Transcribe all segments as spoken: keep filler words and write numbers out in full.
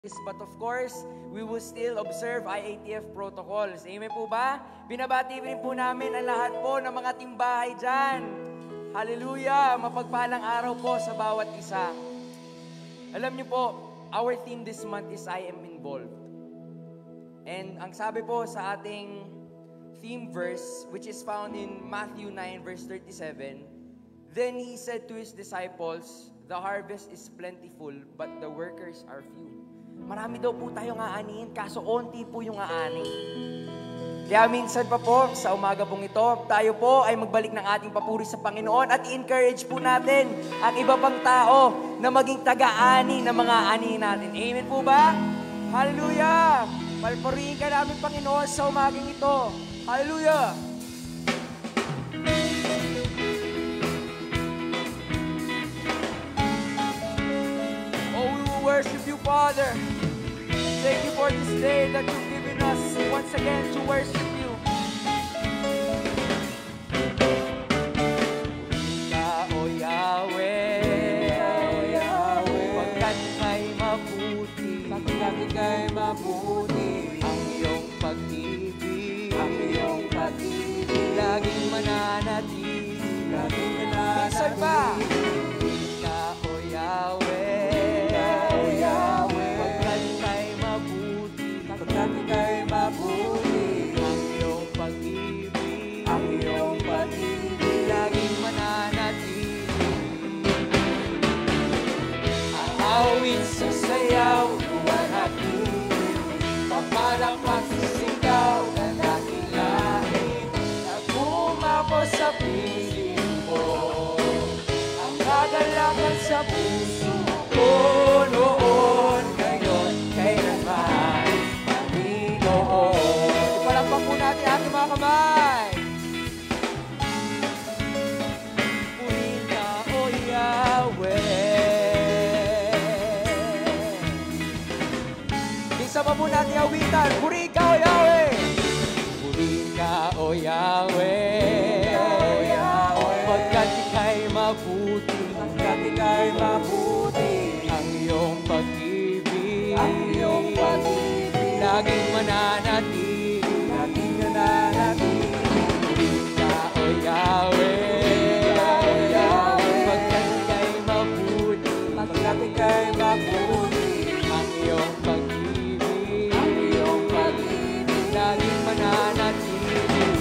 But of course, we will still observe I A T F protocols. Amen po ba? Binabati rin po namin ang lahat po ng mga timbahay dyan. Hallelujah! Mapagpalang araw po sa bawat isa. Alam niyo po, our theme this month is I am involved. And ang sabi po sa ating theme verse, which is found in Matthew nine verse thirty-seven, then he said to his disciples, the harvest is plentiful, but the workers are few. Marami daw po tayong aanihin, kaso onti po yung aani. Kaya minsan pa po, sa umaga pong ito, tayo po ay magbalik ng ating papuri sa Panginoon at i-encourage po natin ang iba pang tao na maging taga-ani ng mga ani natin. Amen po ba? Hallelujah! Palpurihin ka namin, Panginoon, sa umagang ito. Hallelujah! Oh, we will worship you, Father. Thank you for this day that you've given us once again to worship you. Ka, O Yahweh, pagkat kay mabuti, pagkat kay mabuti, ang iyong pag-ibig, ang iyong pag-ibig, laging mananatili, laging mananatili. Minsan pa, Ka, O Yahweh, pagkat kay mabuti, ang iyong pag-ibig, ang iyong pag-ibig, laging mananatili. Aawit sa sayaw, luwalhati, papalakpak sa sigaw, dadakilain, nagbumapo sa piling mo, ang kagalakan sa puso ko noon, ngayon, kailanman. Ipalakpak po natin ating mga kamay. Purihin ka, O Yahweh. Isa pa po natin awitan. Purihin ka, O Yahweh. Purihin ka, O Yahweh. Pagkat ika'y mabuti, pagkat ika'y mabuti, ang iyong pag-ibig, ang iyong pag-ibig, laging mananatili, laging nananatili. Purihin ka, O Yahweh, O Yahweh, pagkat ika'y mabuti, pagkat ika'y mabuti, ang iyong pag-ibig, ang iyong pag-ibig, laging mananatili.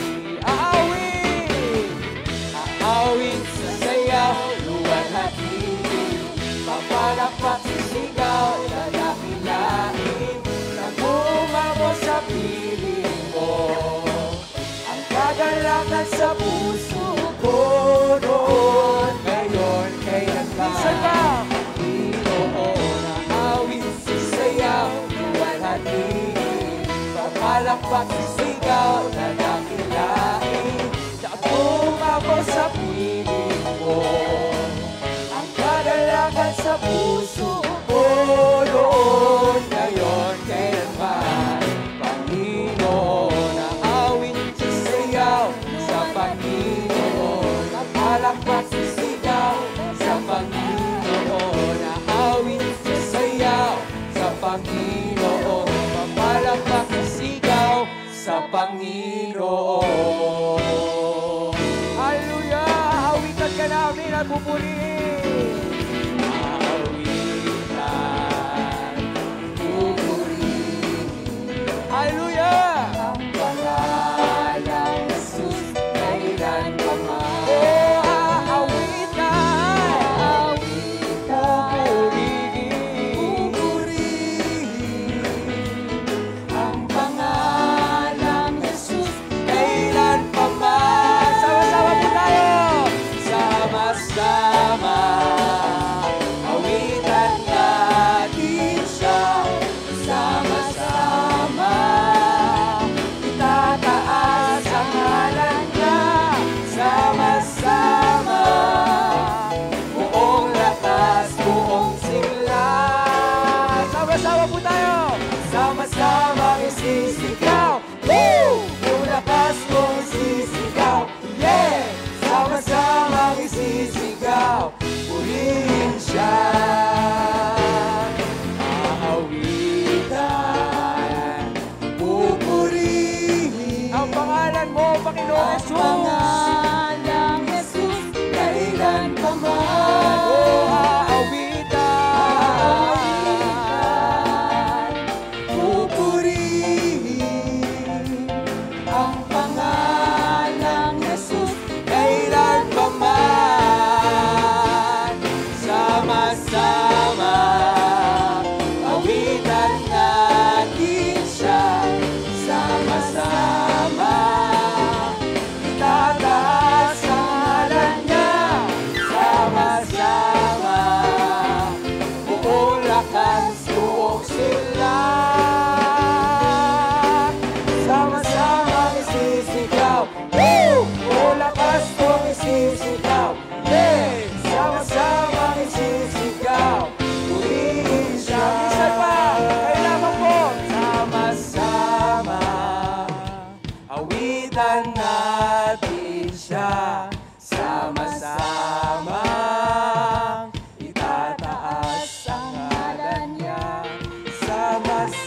Aawit, aawit sa sayaw, luwalhati, papalakpak sa sigaw, dadakilain, nagbumapo sa piling mo, ang kagalakan sa puso ko noon, ngayon, kailanman. Minsan pa, Panginoon, aawit sa sayaw, luwalhati, papalakpak sa sigaw, dadakilain, nagbumapo sa piling mo, ang kagalakan sa puso ko noon, ngayon, kailanman. Panginoon, aawit sa sayaw sa Panginoon, napalakpak sa sigaw sa Panginoon, aawit sa sayaw sa Panginoon, napalakpak sa sigaw sa Panginoon. hallelujah, awitan ka namin at pupurihin. Awitan, pupurihin, Hallelujah! ang pangalang Jesus, kailan pa man. Oh, aawitan, Awitan, pupurihin. pupurihin, ang pangalang Jesus, kailan pa man. Sama-sama po tayo! Sama-sama, awitan natin siya. Sama-sama, itataas ang ngalan niya. Sama-sama, buong lakas, buong sigla. Sama-sama po tayo! Sama-sama isisigaw, woo! Buong lakas mong isisigaw, yeah! Sama-sama isisigaw, purihin siya. Aawit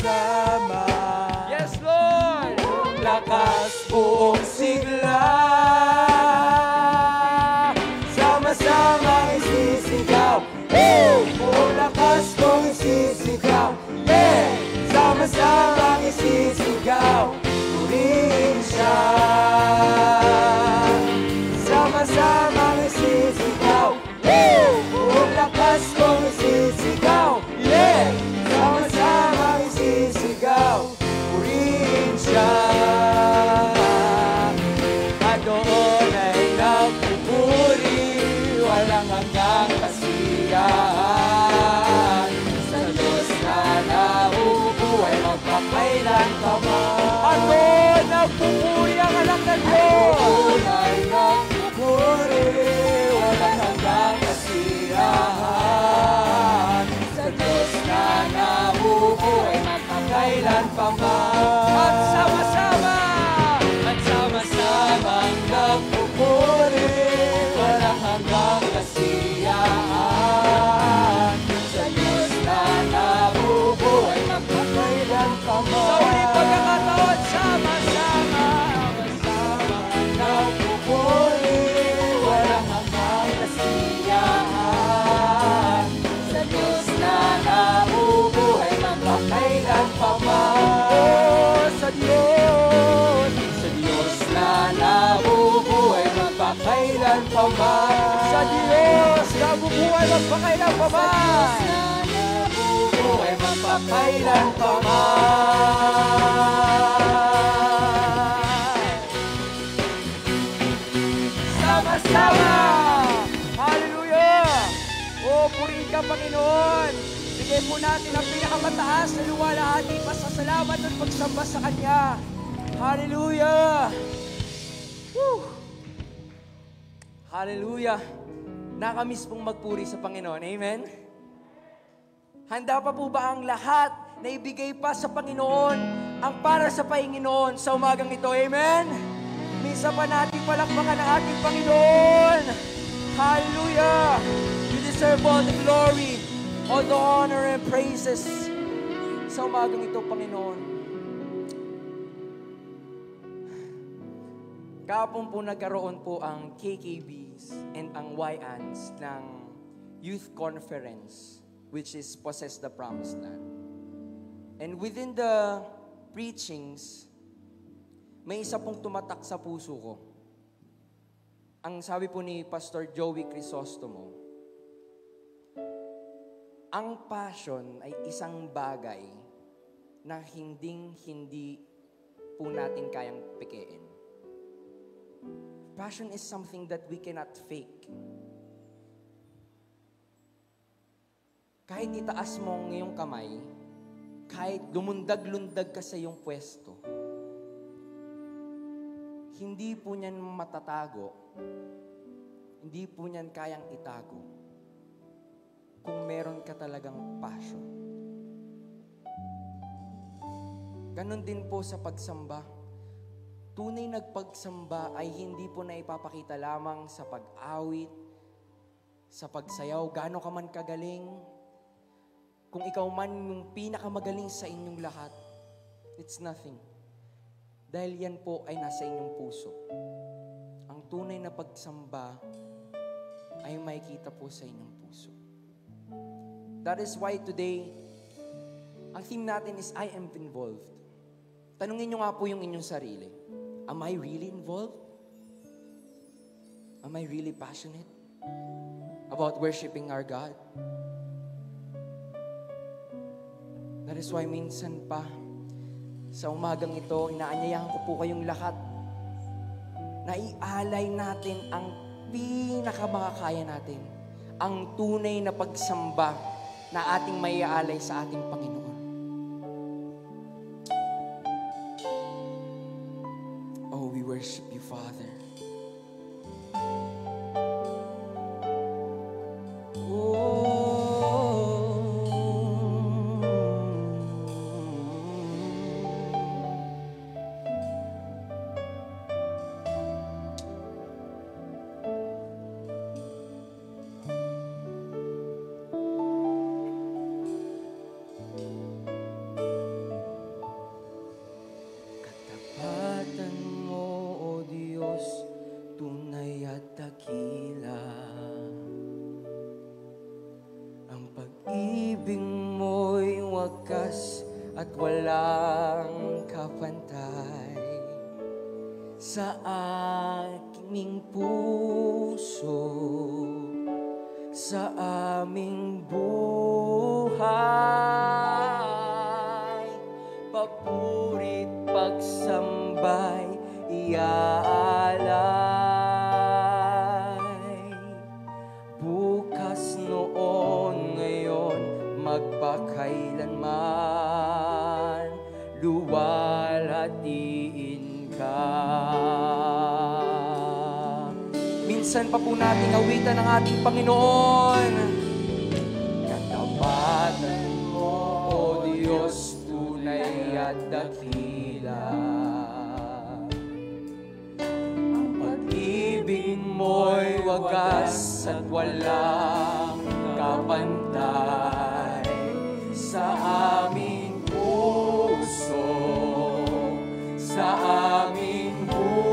sama-sama. Yes, Lord! Lakas buong sigla, sama-sama isisigaw. Woo! Buong lakas buong isisigaw. Yeah! Sama-sama isisigaw. Purihin siya. Sama-sama isisigaw. Woo! Buong lakas buong isisigaw. Yeah! Sama-sama isisigaw. Purihin siya. At doon ay nagpupuri, walang hanggang kasiyahan. Sa Diyos na nabubuhay, magpakailan pa man. At doon nagpupuri ang anak ng Diyos. Doon ay nagpupuri, walang hanggang kasiyahan. Sa Diyos na nabubuhay, magpakailan pa man. At sama-sama, At sama-samang nagpupuri, walang hanggang kasiyahan. Sa Diyos na nabubuhay, magpakailan pa man. sa uling pagkakataon, sama-sama. Sama-samang nagpupuri, walang hanggang kasiyahan. Sa Diyos na nabubuhay, magpakailan pa man. Oh, sa Diyos. Sa Diyos na nabubuhay, magpakailan pa man. Sa Diyos, nabubuhay magpakailan pa man. Nabubuhay, magpakailan pa man. Sama-sama! Hallelujah! O, purihin ka, Panginoon. Bigay po natin ang pinakamataas na luwalhati, pasasalamat at pagsamba sa Kanya. Hallelujah! Woo! Hallelujah! Nakamiss pong magpuri sa Panginoon. Amen? Handa pa po ba ang lahat na ibigay pa sa Panginoon ang para sa Panginoon sa umagang ito? Amen? Minsan pa natin palakpakan ang ating Panginoon. Hallelujah! You deserve all the glory, all the honor and praises sa umagang ito, Panginoon. Kahapon po nagkaroon po ang K K Bs and ang Y A Ns ng Youth Conference, which is Possess the Promised Land. And within the preachings, may isa pong tumatak sa puso ko. Ang sabi po ni Pastor Joey Crisostomo, ang passion ay isang bagay na hinding-hindi po natin kayang pikein. Passion is something that we cannot fake. Kahit itaas mo ang iyong kamay, kahit lumundag-lundag ka sa iyong pwesto, hindi po niyan matatago, hindi po niyan kayang itago kung meron ka talagang passion. Ganon din po sa pagsamba. Tunay nagpagsamba ay hindi po na ipapakita lamang sa pag-awit, sa pagsayaw, gaano ka man kagaling. Kung ikaw man yung pinakamagaling sa inyong lahat, it's nothing. Dahil yan po ay nasa inyong puso. Ang tunay na pagsamba ay makikita po sa inyong puso. That is why today, ang theme natin is I am involved. Tanungin nyo nga po yung inyong sarili. Am I really involved? Am I really passionate about worshiping our God? That is why minsan pa, sa umagang ito, inaanyayahan ko po kayong lahat na ialay natin ang pinakamakakaya natin, ang tunay na pagsamba na ating maiaalay sa ating Panginoon. Oh, we worship you, Father. at walang kapantay sa aming puso, sa aming buhay. Papurit pagsambay iaalay, bukas noon ngayon magpakailanman luwalhatiin ka. Minsan pa po nating awitan ang ating Panginoon. Katapatan mo, O Diyos, tunay at dakila. Ang pag-ibig mo'y wagas at walang kapantay sa aming puso, sa aming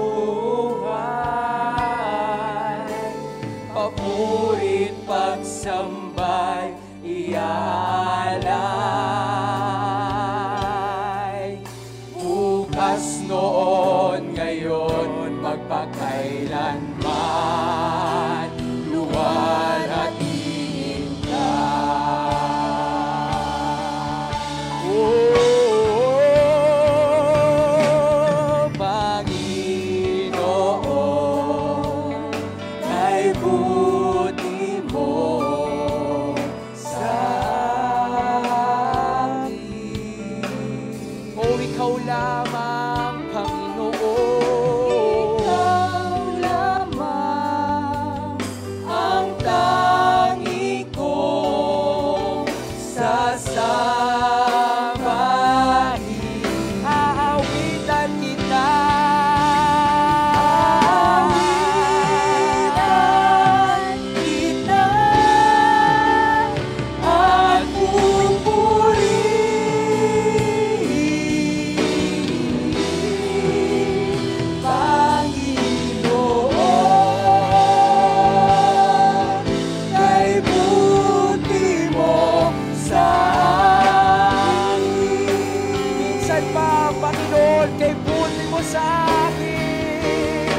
buhay. Papurit pagsambay iaalay, bukas noon ngayon magpakailanman luwalhatiin ka. Oh, Panginoon, kay buti mo sa amin. Oh, ikaw lamang, Panginoon. Ikaw lamang ang tangi kong sasambahin. Aawitan kita. Aawitan kita at pupurihin, Panginoon, kay buti mo sa akin. Minsan pa, Panginoon, kay buti mo sa akin.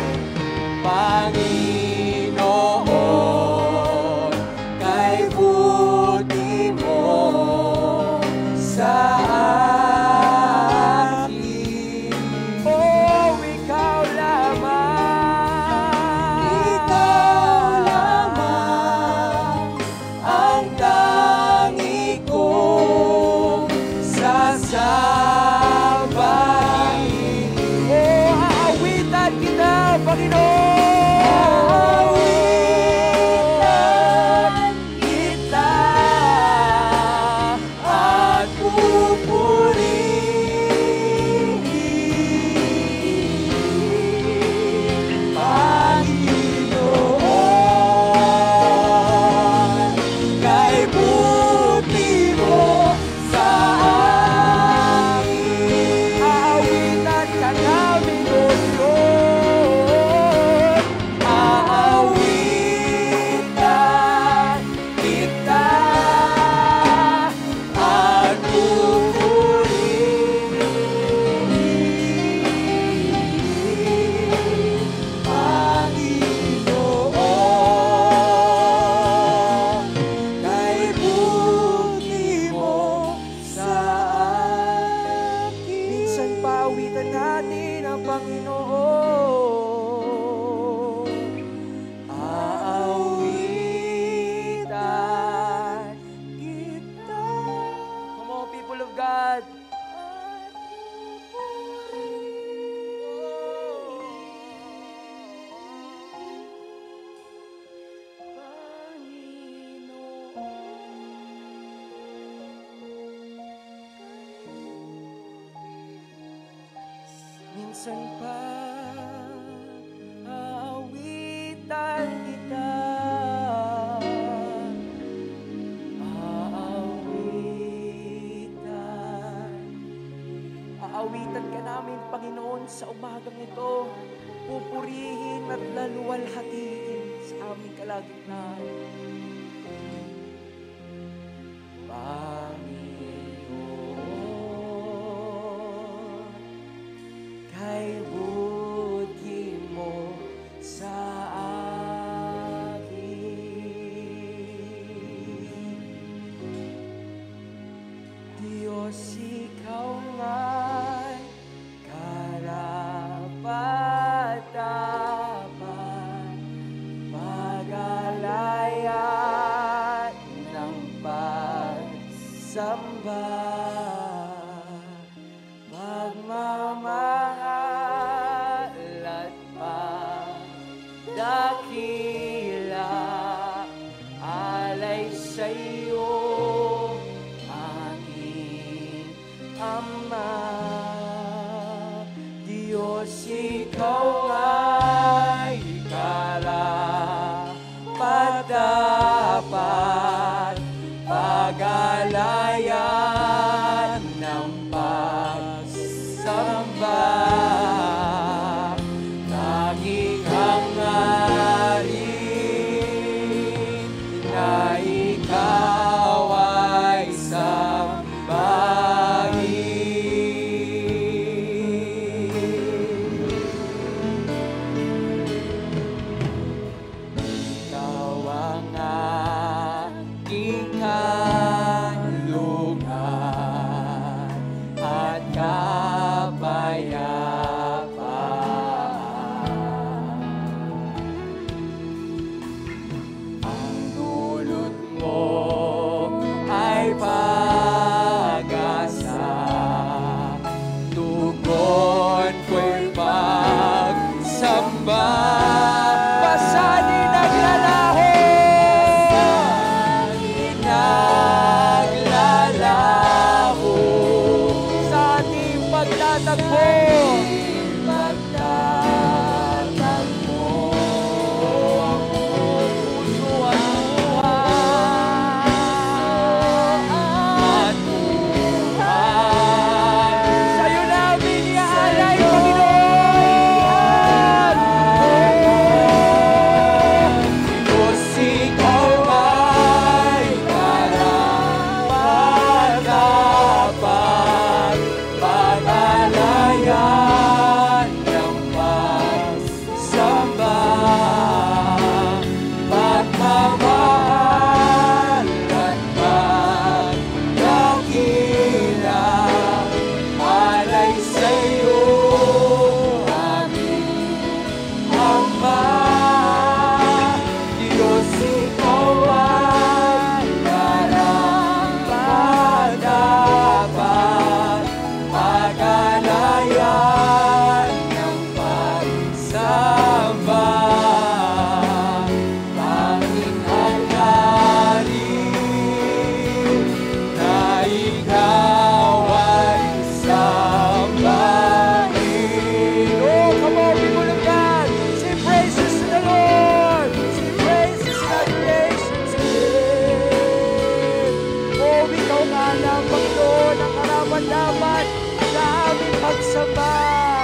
Panginoon, kay buti mo sa akin. Oh, ikaw lamang, ikaw lamang ang tangi kong sasambahin. Oh, aawitan kita, Panginoon. Aawitan kita at pupurihin, Panginoon, kay buti mo sa akin. Aawitan ka namin, O Diyos. Aawitan kita at pupurihin, Panginoon, kay buti mo sa akin. Minsan paawitan natin ang Panginoon. Aawitan kita. Come on, people of God. Minsan pa aawitan kita, aawitan. Aawitan ka namin, Panginoon, sa umagang ito. Pupurihin at laluwalhatiin sa aming kalagitnaan. Panginoon, Ama. Diyos, ikaw ay karapat-dapat, pag-alayan ng pagsamba. Tanging hangarin na ikaw ay sambahin. Ikaw ang aking kanlungan at kapayapaan. Ang dulot mo ay pag-asa, tugon ko'y pagsamba. Pasani naglalaho, naglalaho sa ating pagtatagpo. Pagtatagpo ang puso at buhay at buhay. Sa'yo namin iaalay, Panginoon. Diyos, ikaw ay karapat-dapat, pag-alayan ng pagsamba. Pagmamahal at pagdakila, alay sa'yo aming Ama. Diyos, ikaw ay karapat-dapat, pag-alayan ng pagsamba. Tanging hangarin na ikaw ay sambahin. Oh, come on, people of God, sing praises to the Lord. Sing praises and adorations to Him. Oh, ikaw nga lang, Panginoon, ang karapat-dapat sa aming pagsamba.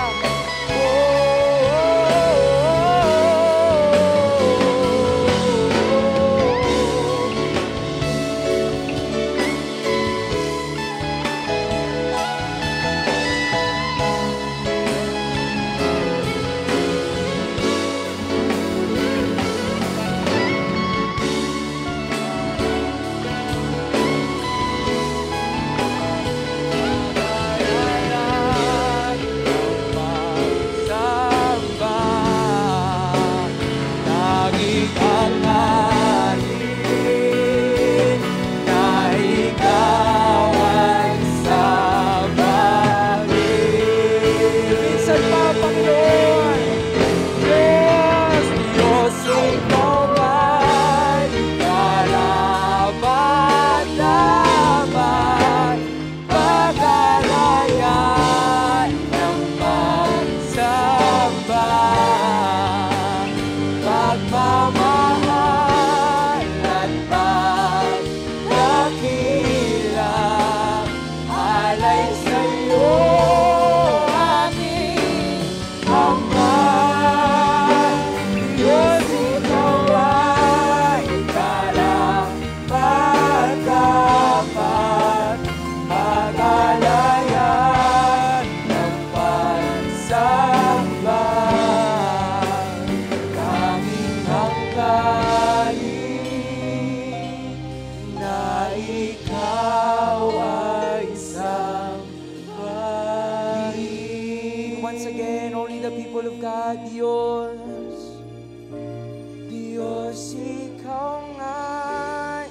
God, Diyos. Diyos, ikaw nga'y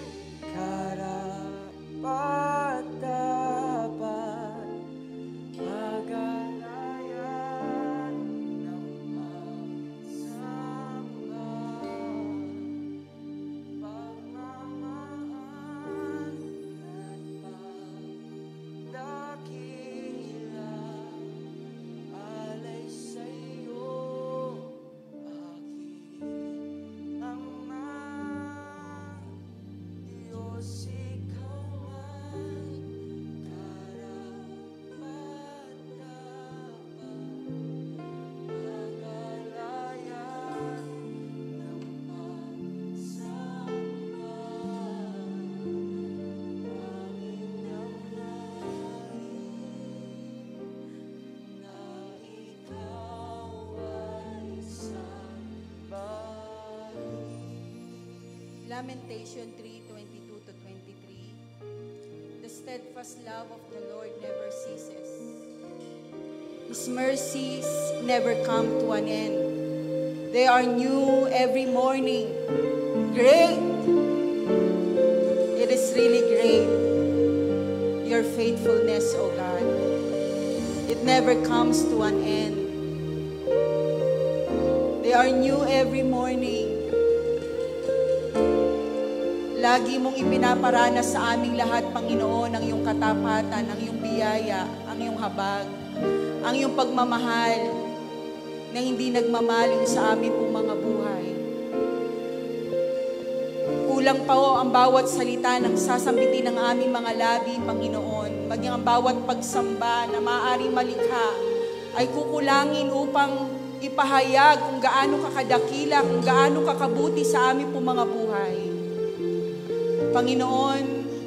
karapat-dapat, pag-alayan ng pagsamba, pagmamahal at pagdakil. Lamentation three, twenty-two to twenty-three. The steadfast love of the Lord never ceases. His mercies never come to an end. They are new every morning. Great! It is really great, your faithfulness, O God. It never comes to an end. They are new every morning. Lagi mong ipinaparana sa aming lahat, Panginoon, ang iyong katapatan, ang iyong biyaya, ang iyong habag, ang iyong pagmamahal na hindi nagmamaling sa amin pong mga buhay. Kulang pa o ang bawat salita ng sasambitin ng aming mga labi, Panginoon, maging ang bawat pagsamba na maaaring malikha ay kukulangin upang ipahayag kung gaano kakadakila, kung gaano kakabuti sa aming pong mga buhay. Panginoon,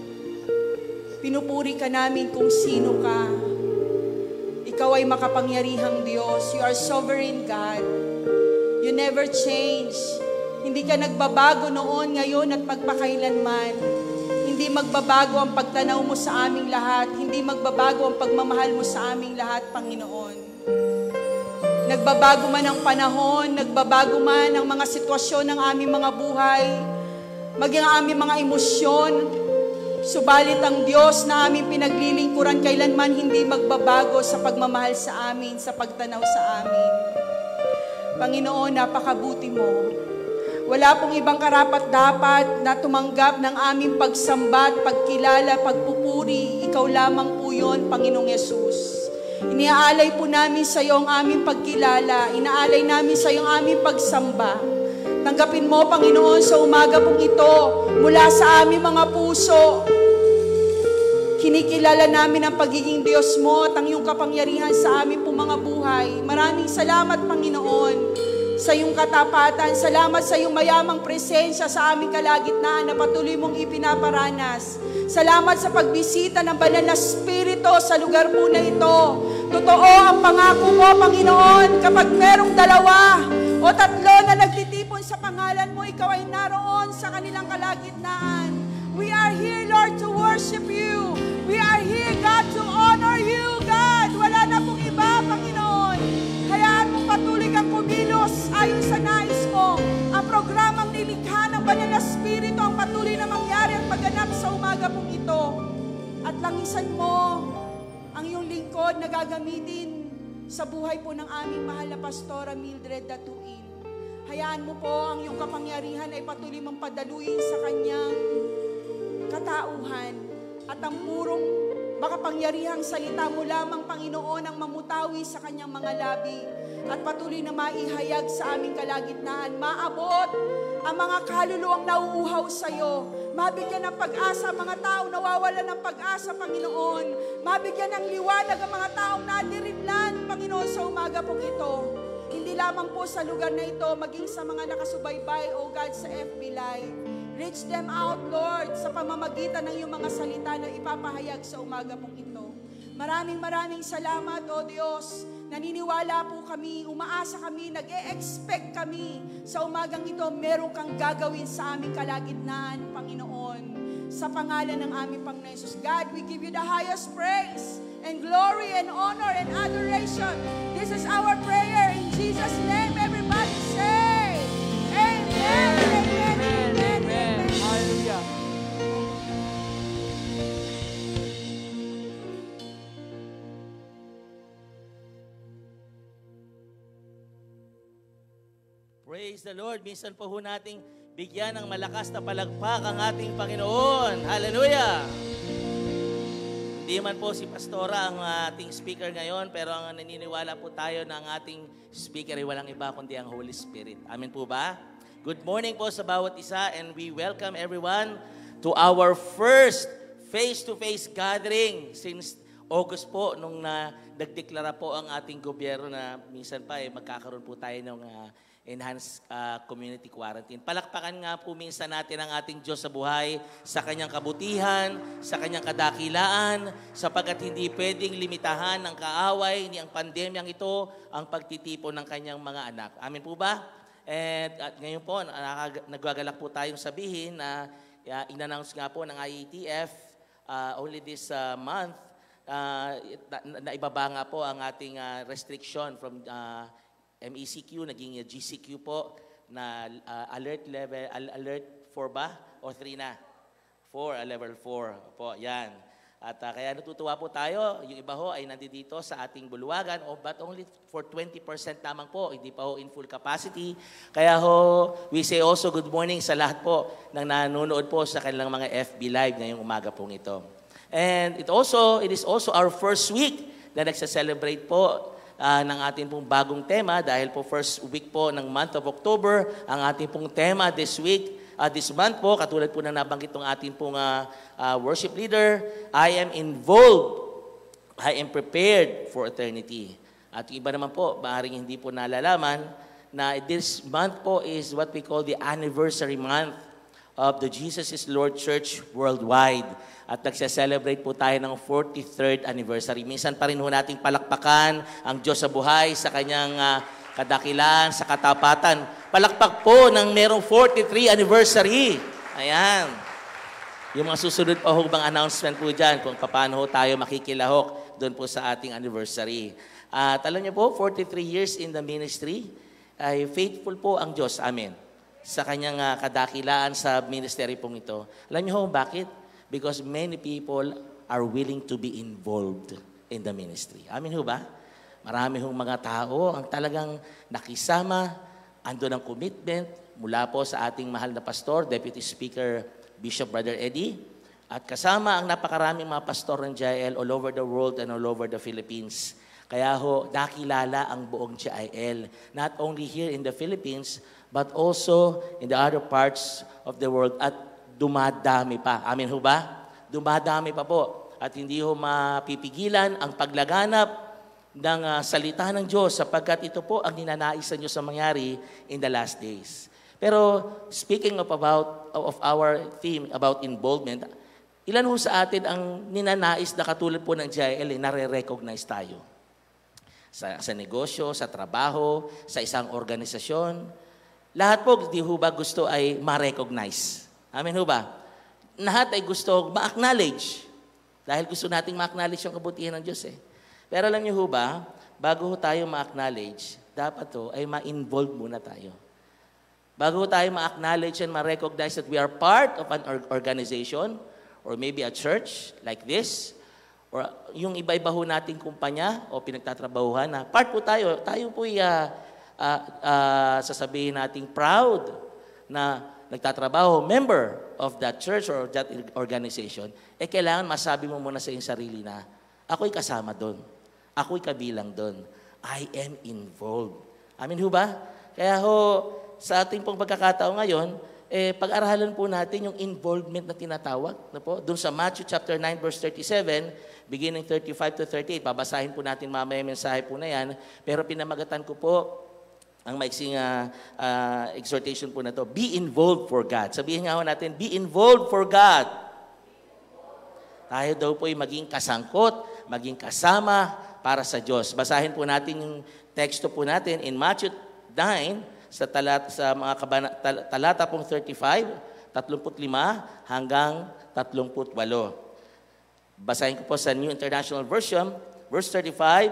pinupuri ka namin kung sino ka. Ikaw ay makapangyarihang Diyos. You are sovereign God. You never change. Hindi ka nagbabago noon, ngayon at magpakailanman. Hindi magbabago ang pagtanaw mo sa aming lahat. Hindi magbabago ang pagmamahal mo sa aming lahat, Panginoon. Nagbabago man ang panahon, nagbabago man ang mga sitwasyon ng aming mga buhay, maging ang aming mga emosyon, subalit ang Diyos na aming pinaglilingkuran kailanman hindi magbabago sa pagmamahal sa amin, sa pagtanaw sa amin. Panginoon, napakabuti mo. Wala pong ibang karapat-dapat na tumanggap ng aming pagsambat, pagkilala, pagpupuri. Ikaw lamang po yun, Panginoong Yesus. Iniaalay po namin sa iyo ang aming pagkilala. Inaalay namin sa iyo ang aming pagsamba. Tanggapin mo, Panginoon, sa umaga pong ito, mula sa aming mga puso. Kinikilala namin ang pagiging Diyos mo at ang iyong kapangyarihan sa aming pong mga buhay. Maraming salamat, Panginoon, sa iyong katapatan. Salamat sa iyong mayamang presensya sa aming kalagitnaan na patuloy mong ipinaparanas. Salamat sa pagbisita ng Banal na Espiritu sa lugar po na ito. Totoo ang pangako mo, Panginoon, kapag merong dalawa o tatlo na nagtitipon sa pangalan mo, ikaw ay naroon sa kanilang kalagitnaan. We are here, Lord, to worship you. We are here, God, to honor you, God. Wala na pong iba, Panginoon. Hayaan mo patuloy kang kumilos ayon sa nais mo. Ang programang nilikha ng Banal na Espiritu ang patuloy na mangyari at maganap sa umaga pong ito. At langisan mo ang iyong lingkod na gagamitin sa buhay po ng aming mahal na Pastora Mildred Datuin. Hayaan mo po ang iyong kapangyarihan ay patuloy mong padaluin sa kanyang katauhan at ang purong makapangyarihang salita mo lamang, Panginoon, ang mamutawi sa kanyang mga labi at patuloy na maihayag sa aming kalagitnaan. Maabot ang mga kaluluwang nauuhaw sa iyo. Mabigyan ng pag-asa ang mga taong nawawalan ng pag-asa, Panginoon. Mabigyan ng liwanag ang mga taong nadirimlan, Panginoon, sa umaga pong ito. Hindi lamang po sa lugar na ito, maging sa mga nakasubaybay, O God, sa F B Live. Reach them out, Lord, sa pamamagitan ng iyong mga salita na ipapahayag sa umaga pong ito. Maraming maraming salamat, O Diyos. Naniniwala po kami, umaasa kami, nag-e-expect kami sa umagang ito, meron kang gagawin sa aming kalagitnaan, Panginoon. Sa pangalan ng aming Panginoon Jesus. God, we give you the highest praise and glory and honor and adoration. This is our prayer in Jesus' name. Everybody say, Amen, Amen, Amen, Amen. Hallelujah. Praise the Lord. Minsan po ho nating bigyan ng malakas na palagpak ang ating Panginoon. Hallelujah! Hindi man po si Pastora ang ating speaker ngayon, pero ang naniniwala po tayo na ang ating speaker ay walang iba kundi ang Holy Spirit. Amen po ba? Good morning po sa bawat isa, and we welcome everyone to our first face-to-face gathering since August po, nung na, nagdeklara po ang ating gobyerno na minsan pa eh, magkakaroon po tayo ng uh, enhanced uh, community quarantine. Palakpakan nga po minsan natin ang ating Diyos sa buhay, sa kanyang kabutihan, sa kanyang kadakilaan, sapagkat hindi pwedeng limitahan ng kaaway ni ang pandemyang ito ang pagtitipon ng kanyang mga anak. Amen po ba? And at ngayon po, nakag- nagwagalak po tayong sabihin na uh, in-announce nga po ng I A T F uh, only this uh, month, uh, na, naibaba nga po ang ating uh, restriction from uh, M E C Q, naging uh, G C Q po, na uh, alert level, al- alert four ba? O three na? four, uh, level four po, yan. At uh, kaya natutuwa po tayo, yung iba ho ay nandito sa ating bulwagan, oh, but only for twenty percent lamang po, hindi pa ho in full capacity. Kaya ho, we say also good morning sa lahat po ng nanonood po sa kanilang mga F B Live ngayong umaga pong ito. And it also, it is also our first week na nagsa-celebrate po uh, ng ating pong bagong tema dahil po first week po ng month of October, ang ating pong tema this week, Uh, this month po, katulad po na nabanggit ng ating pong uh, uh, worship leader, I am involved, I am prepared for eternity. At yung iba naman po, maaaring hindi po nalalaman na this month po is what we call the anniversary month of the Jesus is Lord Church worldwide. At nagse-celebrate po tayo ng forty-third anniversary. Minsan pa rin ho nating palakpakan ang Diyos sa buhay sa kanyang uh, kadakilan, sa katapatan. Palakpak po ng merong forty-three anniversary. Ayan. Yung mga susunod pa ho bang announcement po dyan kung paano ho tayo makikilahok doon po sa ating anniversary. At alam niyo po, forty-three years in the ministry, ay faithful po ang Diyos. Amen. Sa kanyang uh, kadakilaan sa ministry pong ito. Alam niyo ho, bakit? Because many people are willing to be involved in the ministry. Amen ho ba? Marami hong mga tao ang talagang nakisama, ando ng commitment mula po sa ating mahal na pastor, Deputy Speaker Bishop Brother Eddie, at kasama ang napakaraming mga pastor ng G I L all over the world and all over the Philippines. Kaya ho, nakilala ang buong G I L, not only here in the Philippines, but also in the other parts of the world, at dumadami pa. Amen ho ba? Dumadami pa po. At hindi ho mapipigilan ang paglaganap ng uh, salita ng Diyos sapagkat ito po ang ninanais sa Diyos na mangyari in the last days. Pero speaking of about of our theme about involvement, ilan ho sa atin ang ninanais na katulad po ng G I L, eh, nare-recognize tayo? Sa, sa negosyo, sa trabaho, sa isang organisasyon. Lahat po, di ho ba gusto ay ma-recognize? Amen ho ba? Lahat ay gusto ma-acknowledge. Dahil gusto nating ma-acknowledge yung kabutihan ng Diyos eh. Pero alam niyo ho ba, bago ho tayo ma-acknowledge, dapat to ay ma-involve muna tayo. Bago ho tayo ma-acknowledge and ma-recognize that we are part of an organization or maybe a church like this, or yung iba-iba ho nating kumpanya o pinagtatrabahuhan na part po tayo, tayo po ay uh, uh, uh, sasabihin nating proud na nagtatrabaho, member of that church or that organization, eh kailangan masabi mo muna sa iyong sarili na, ako'y kasama doon. Ako'y kabilang doon. I am involved. Amin ho ba? Kaya ho, sa ating pong pagkakataon ngayon, eh, pag-aralan po natin yung involvement na tinatawag. Na po? Doon sa Matthew chapter nine verse thirty-seven, beginning thirty-five to thirty-eight, babasahin po natin mamaya yung mensahe po na yan. Pero pinamagatan ko po ang maiksing uh, uh, exhortation po na to. Be involved for God. Sabihin nga ho natin, be involved for God. Tayo daw po ay maging kasangkot, maging kasama para sa Diyos. Basahin po natin yung teksto po natin in Matthew nine, sa, talat, sa mga kabana, tal, talata pong thirty-five, thirty-five hanggang thirty-eight. Basahin ko po sa New International Version, verse thirty-five.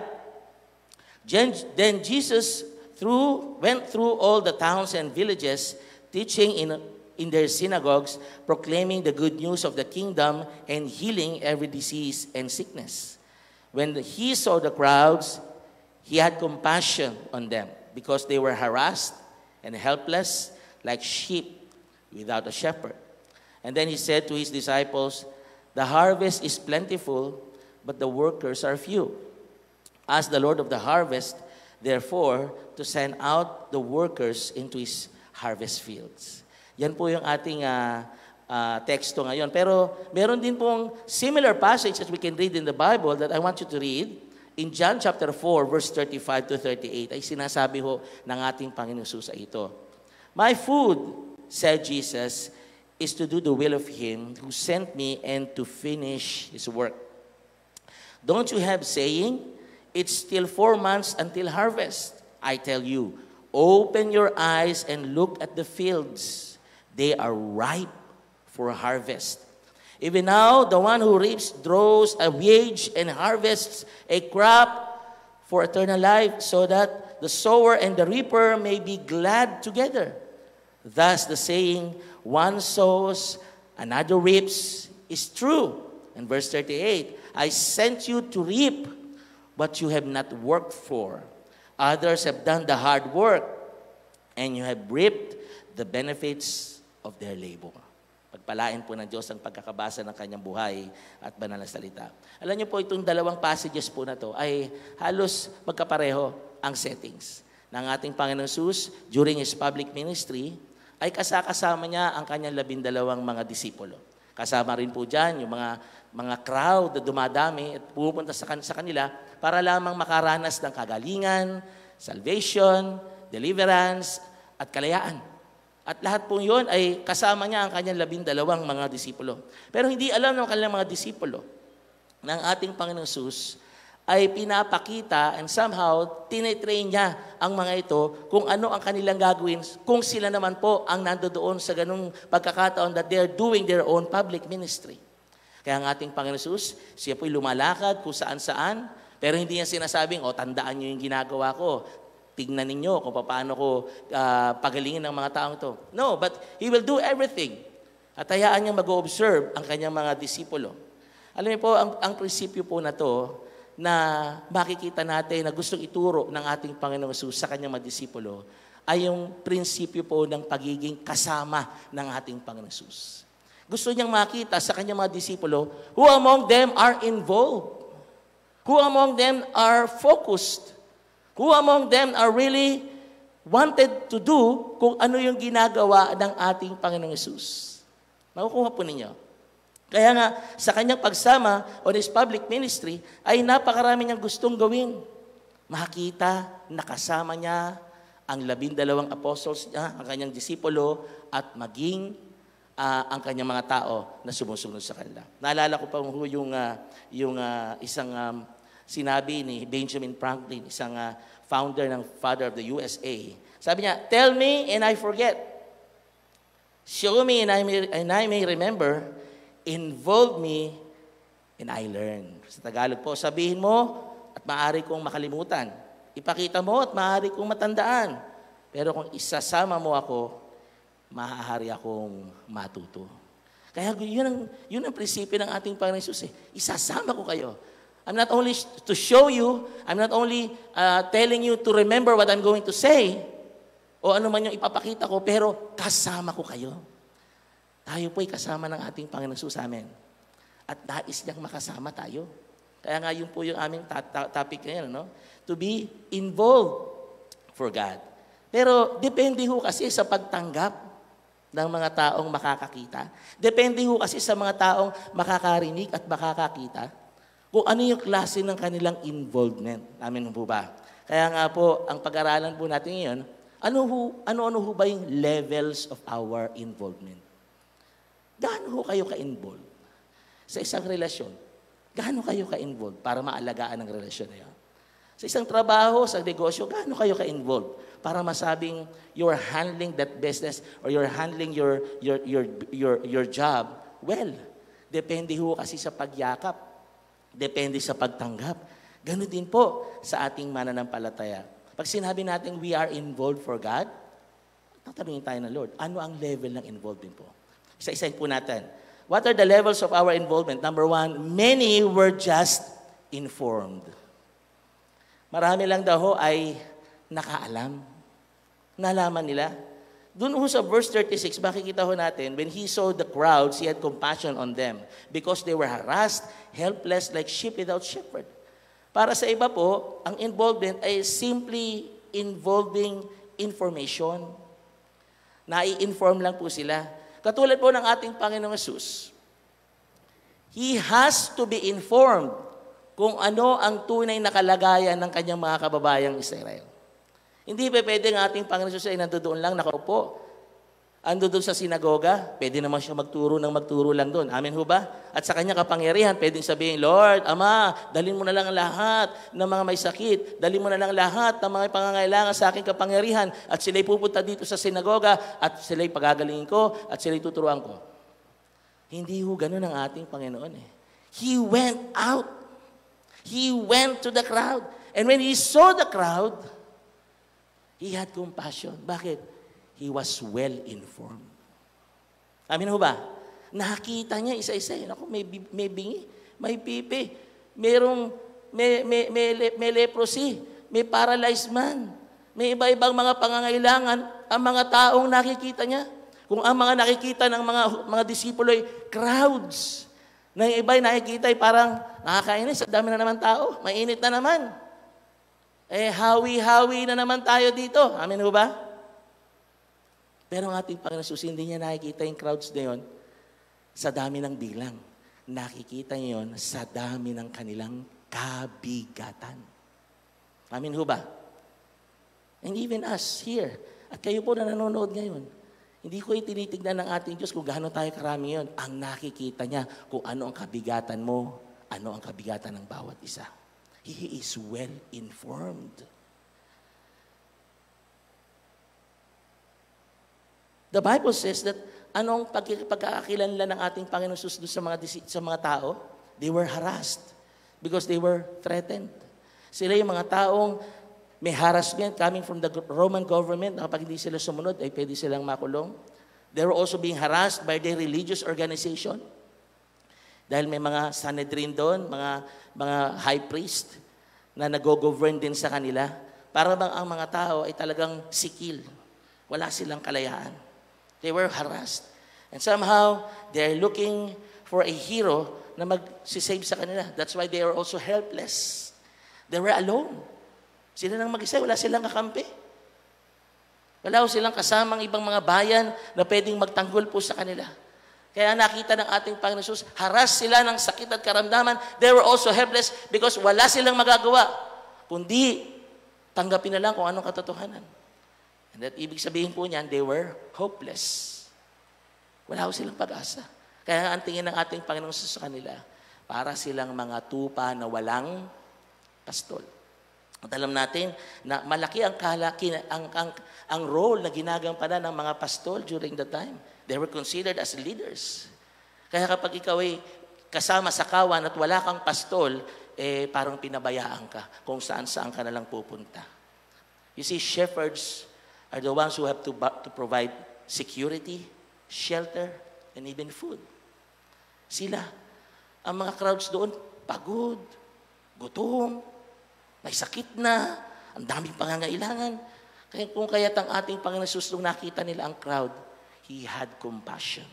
Then Jesus through, went through all the towns and villages, teaching in in their synagogues, proclaiming the good news of the kingdom and healing every disease and sickness. When he saw the crowds, he had compassion on them because they were harassed and helpless like sheep without a shepherd. And then he said to his disciples, the harvest is plentiful, but the workers are few. Ask the Lord of the harvest, therefore, to send out the workers into his harvest fields. Yan po yung ating uh, uh, teksto ngayon. Pero meron din pong similar passage that we can read in the Bible that I want you to read. In John chapter four, verse thirty-five to thirty-eight, ay sinasabi ho ng ating Panginoon Hesus ito. My food, said Jesus, is to do the will of Him who sent me and to finish His work. Don't you have saying, it's still four months until harvest? I tell you, Open your eyes and look at the fields. They are ripe for harvest. Even now, the one who reaps draws a wage and harvests a crop for eternal life, so that the sower and the reaper may be glad together. Thus the saying, one sows, another reaps, is true. And verse thirty-eight, I sent you to reap what you have not worked for. Others have done the hard work, and you have reaped the benefits of their labor. Pagpalain po ng Diyos ang pagkakabasa ng kanyang buhay at banal na salita. Alam niyo po, itong dalawang passages po na to ay halos magkapareho ang settings ng ating Panginoon Jesus during His public ministry, ay kasakasama niya ang kanyang labindalawang mga disipulo. Kasama rin po dyan yung mga, mga crowd na dumadami at pupunta sa, kan- sa kanila para lamang makaranas ng kagalingan, salvation, deliverance, at kalayaan. At lahat po yun ay kasama niya ang kanyang labindalawang mga disipulo. Pero hindi alam ng kanilang mga disipulo ng ating Panginoon Jesus ay pinapakita and somehow tinitrain niya ang mga ito kung ano ang kanilang gagawin kung sila naman po ang nandoon sa ganung pagkakataon that they are doing their own public ministry. Kaya ang ating Panginoon Jesus, siya po'y lumalakad kung saan-saan, pero hindi niya sinasabing, o tandaan niyo yung ginagawa ko, tignan ninyo kung paano ko uh, pagalingin ng mga taong ito. No, but He will do everything. At hayaan niya mag-observe ang kanyang mga disipulo. Alam niyo po, ang, ang prinsipyo po na to, na makikita natin na gustong ituro ng ating Panginoong Jesus sa kanyang mga disipulo, ay yung prinsipyo po ng pagiging kasama ng ating Panginoong Jesus. Gusto niyang makita sa kanyang mga disipulo, who among them are involved? Who among them are focused? Who among them are really wanted to do kung ano yung ginagawa ng ating Panginoong Jesus? Makukuha po ninyo. Kaya nga, sa kanyang pagsama on His public ministry, ay napakarami niyang gustong gawin. Makita, nakasama niya ang labindalawang apostles niya, ang kanyang disipulo, at maging uh, ang kanyang mga tao na sumusunod sa kanila. Naalala ko pa yung, uh, yung uh, isang um, sinabi ni Benjamin Franklin, isang uh, founder ng Father of the U S A. Sabi niya, tell me and I forget. Show me and I may, and I may remember. Involve me and I learn. Sa Tagalog po, sabihin mo at maaari kong makalimutan. Ipakita mo at maaari kong matandaan. Pero kung isasama mo ako, maaari akong matuto. Kaya yun ang, yun ang prinsipyo ng ating Panginoon Jesus. Eh. Isasama ko kayo. I'm not only to show you, I'm not only uh, telling you to remember what I'm going to say, o ano man yung ipapakita ko, pero kasama ko kayo. Tayo po'y kasama ng ating Panginoon Jesus amin. At nais niyang makasama tayo. Kaya nga yun po yung aming ta- ta- topic ngayon, no? To be involved for God. Pero depende ho kasi sa pagtanggap ng mga taong makakakita. Depende ho kasi sa mga taong makakarinig at makakakita kung ano yung klase ng kanilang involvement. Amin po ba? Kaya nga po, ang pag-aralan po natin ngayon, ano ho, ano-ano ho ba yung levels of our involvement? Gaano ho kayo ka-involved sa isang relasyon? Gaano kayo ka-involved para maalagaan ang relasyon na yan? Sa isang trabaho, sa negosyo, gaano kayo ka-involved para masabing you're handling that business or you're handling your, your, your, your, your job well? Depende ho kasi sa pagyakap. Depende sa pagtanggap. Ganon din po sa ating mananampalataya. Pag sinabi natin we are involved for God, tatanungin tayo ng Lord, ano ang level ng involvement po? Isa-isahin po natin. What are the levels of our involvement? Number one, many were just informed. Marami lang daw ho ay nakaalam. Nalaman nila. Doon ho sa verse thirty-six, makikita ho natin, when He saw the crowds, He had compassion on them because they were harassed, helpless, like sheep without shepherd. Para sa iba po, ang involvement ay simply involving information. Nai-inform lang po sila. Katulad po ng ating Panginoong Jesus. He has to be informed kung ano ang tunay na kalagayan ng kanyang mga kababayang Israel. Hindi pa pwede ng ating Panginoon Jesus ay nandoon lang nakaupo. ando doon sa sinagoga, pwede naman siya magturo ng magturo lang doon. Amen ho ba? At sa kanya kapangyarihan, pwedeng sabihin, Lord, Ama, dalhin mo na lang lahat ng mga may sakit. Dalhin mo na lang lahat ng mga pangangailangan sa aking kapangyarihan. At sila'y pupunta dito sa sinagoga at sila'y pagagalingin ko at sila'y tuturuan ko. Hindi ho ganun ang ating Panginoon eh. He went out. He went to the crowd. And when he saw the crowd, he had compassion. Bakit? He was well-informed. Amin ho ba? Nakita niya isa-isa. Ako, may, may bingi, may pipi, mayroong, may, may, may, may leprosy, may paralyzed man, may iba-ibang mga pangangailangan ang mga taong nakikita niya. Kung ang mga nakikita ng mga, mga disipulo ay crowds, na yung iba ay nakikita ay parang nakakainis, ang dami na naman tao, mainit na naman. Eh, hawi-hawi na naman tayo dito. Amin ho ba? Pero ang ating Panginoon Jesus, hindi niya nakikita yung crowds na yun sa dami ng bilang. Nakikita niya yun sa dami ng kanilang kabigatan. Amin ho ba? And even us here, at kayo po na nanonood ngayon, hindi ko itinitignan ng ating Diyos kung gaano tayo karami yun. Ang nakikita niya kung ano ang kabigatan mo, ano ang kabigatan ng bawat isa. He is well-informed. The Bible says that anong pagkakakilanlan ng ating Panginoon Jesus sa mga, sa mga tao? They were harassed because they were threatened. Sila yung mga taong may harassment coming from the Roman government na kapag hindi sila sumunod ay pwede silang makulong. They were also being harassed by their religious organization. Dahil may mga Sanhedrin doon, mga, mga high priest na nag-govern din sa kanila. Para bang ang mga tao ay talagang sikil. Wala silang kalayaan. They were harassed. And somehow, they're looking for a hero na mag-save sa kanila. That's why they are also helpless. They were alone. Sila nang mag-isa, wala silang kakampi. Wala silang kasamang ibang mga bayan na pwedeng magtanggol po sa kanila. Kaya nakita ng ating Panginoon Jesus, harass sila ng sakit at karamdaman. They were also helpless because wala silang magagawa. Kundi, tanggapin na lang kung anong katotohanan. And that ibig sabihin po niyan, they were hopeless. Wala ko silang pag-asa. Kaya ang tingin ng ating Panginoon sa kanila, para silang mga tupa na walang pastol. At alam natin na malaki ang, kalaki, ang, ang, ang role na ginagampanan ng mga pastol during the time. They were considered as leaders. Kaya kapag ikaw ay kasama sa kawan at wala kang pastol, eh parang pinabayaan ka kung saan-saan ka nalang pupunta. You see, shepherds are the ones who have to, to provide security, shelter, and even food. Sila, ang mga crowds doon, pagod, gutom, may sakit na, ang daming pangangailangan. Kaya kung kaya't ang ating Panginoon Jesus, nung nakita nila ang crowd, He had compassion.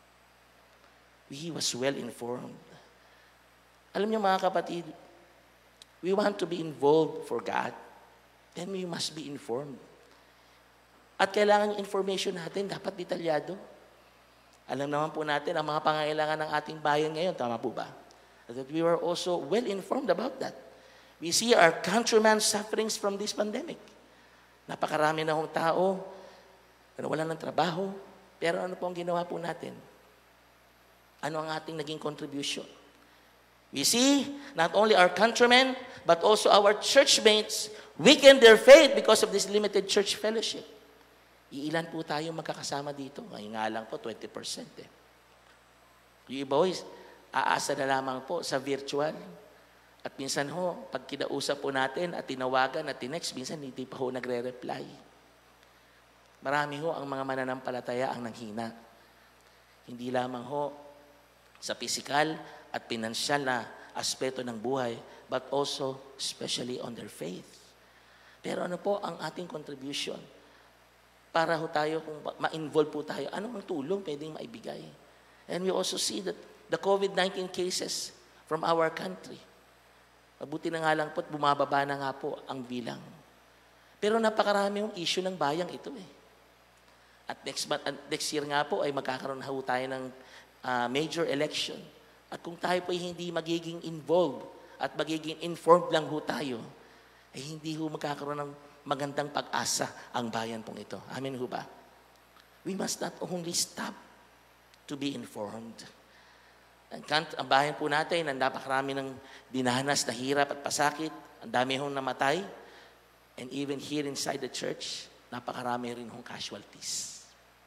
He was well-informed. Alam niyo mga kapatid, we want to be involved for God, then we must be informed. At kailangan yung information natin, dapat detalyado. Alam naman po natin ang mga pangangailangan ng ating bayan ngayon, tama po ba? That we were also well-informed about that. We see our countrymen sufferings from this pandemic. Napakarami na hong tao na wala ng trabaho. Pero ano po ang ginawa po natin? Ano ang ating naging contribution? We see not only our countrymen, but also our churchmates weaken their faith because of this limited church fellowship. Iilan po tayo magkakasama dito? Ngayon nga lang po, twenty percent eh. Yung iba, aasa na lamang po sa virtual. At minsan ho, pag kinausap po natin at tinawagan at tinext, minsan hindi pa ho nagre-reply. Marami ho ang mga mananampalataya ang nanghina. Hindi lamang ho sa physical at pinansyal na aspeto ng buhay, but also especially on their faith. Pero ano po ang ating contribution? Para ho tayo, kung ma-involve po tayo, anong tulong pwedeng maibigay? And we also see that the COVID nineteen cases from our country, mabuti na nga lang po at bumababa na nga po ang bilang. Pero napakarami yung issue ng bayang ito eh. At next, month, next year nga po ay magkakaroon na ho tayo ng uh, major election. At kung tayo po ay hindi magiging involved at magiging informed lang ho tayo, ay hindi ho magkakaroon ng magandang pag-asa ang bayan pong ito. Amen ho ba? we must not only stop to be informed. Ang kant- ang bayan po natin, ang napakarami ng dinanas na hirap at pasakit, ang dami hong namatay, and even here inside the church, napakarami rin hong casualties.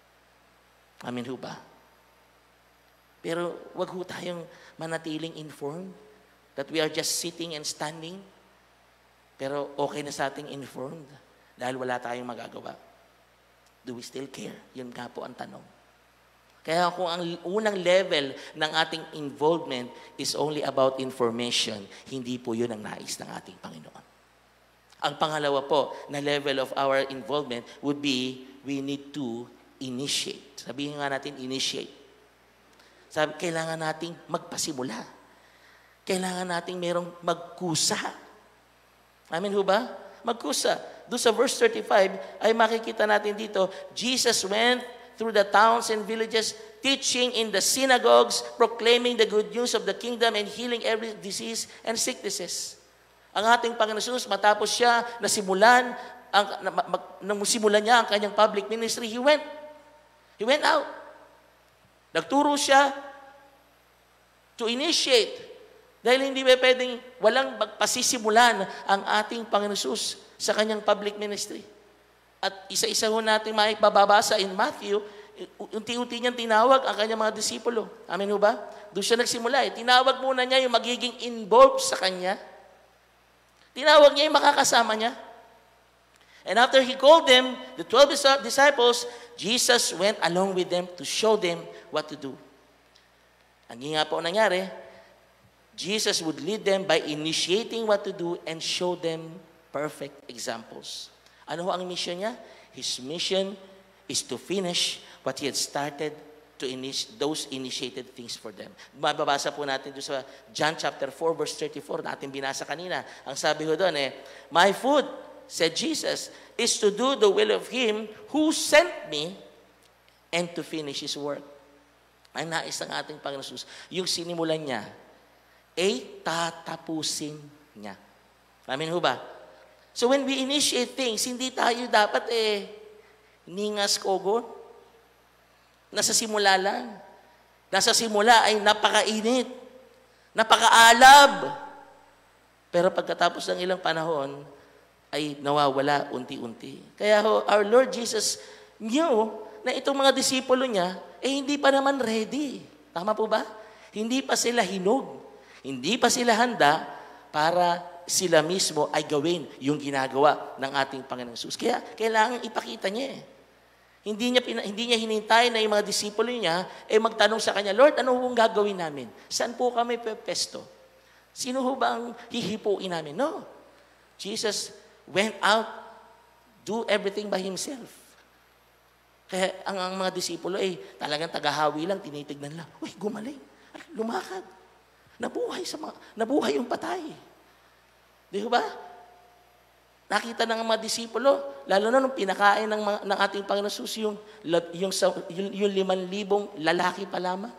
Amen ho ba? Pero wag ho tayong manatiling informed that we are just sitting and standing, pero okay na sa ating informed dahil wala tayong magagawa. Do we still care? Yun nga po ang tanong. Kaya kung ang unang level ng ating involvement is only about information, hindi po yun ang nais ng ating Panginoon. Ang pangalawa po na level of our involvement would be, we need to initiate. Sabihin nga natin, initiate. Sabi, kailangan nating magpasimula. Kailangan nating merong magkusa. Amen ho ba? Magkusa. Doon sa verse thirty-five, ay makikita natin dito, Jesus went through the towns and villages, teaching in the synagogues, proclaiming the good news of the kingdom and healing every disease and sicknesses. Ang ating Panginoon Jesus, matapos siya na simulan, ang, na, mag, nang simulan niya ang kanyang public ministry, he went. He went out. Nagturo siya to initiate. Dahil hindi ba pwedeng walang magpasisimulan ang ating Panginoon Jesus sa kanyang public ministry. At isa-isa ho natin maipababasa in Matthew, unti-unti niyang tinawag ang kanyang mga disipulo. Amen ho ba? Doon siya nagsimula eh. Tinawag muna niya yung magiging involved sa kanya. Tinawag niya yung makakasama niya. And after He called them, the twelve disciples, Jesus went along with them to show them what to do. Ang nga po nangyari, Jesus would lead them by initiating what to do and show them perfect examples. Ano ho ang mission niya? His mission is to finish what He had started to initiate those initiated things for them. Mababasa po natin doon sa John chapter four verse thirty-four na ating binasa kanina. Ang sabi ho doon eh, my food, said Jesus, is to do the will of Him who sent me and to finish His work. Ang nais ng ating Panginoon Jesus, yung sinimulan niya, ay tatapusin niya. Amin ho ba? So when we initiate things, hindi tayo dapat eh, ningas kogon. Nasa simula lang. Nasa simula ay napakainit. Napakaalab. Pero pagkatapos ng ilang panahon, ay nawawala unti-unti. Kaya ho, our Lord Jesus knew na itong mga disipulo niya, eh hindi pa naman ready. Tama po ba? Hindi pa sila hinog. Hindi pa sila handa para sila mismo ay gawin yung ginagawa ng ating Panginoong Jesus. Kaya kailangan ipakita niya eh. Hindi niya, hindi niya hinintay na yung mga disipulo niya ay eh magtanong sa kanya, Lord, ano hong gagawin namin? Saan po kami pepesto? Sino ho ba ang hihipuin namin? No. Jesus went out, do everything by Himself. Kaya ang, ang mga disipulo ay eh, talagang tagahawi lang, tinitignan lang. Uy, gumaling. Ay, lumakad. Nabuhay sa mga, nabuhay yung patay. Di ba? Nakita ng mga disipulo, lalo na nung pinakain ng, mga, ng ating Panginoon Jesus, yung, yung, yung, yung liman libong lalaki pa lamang.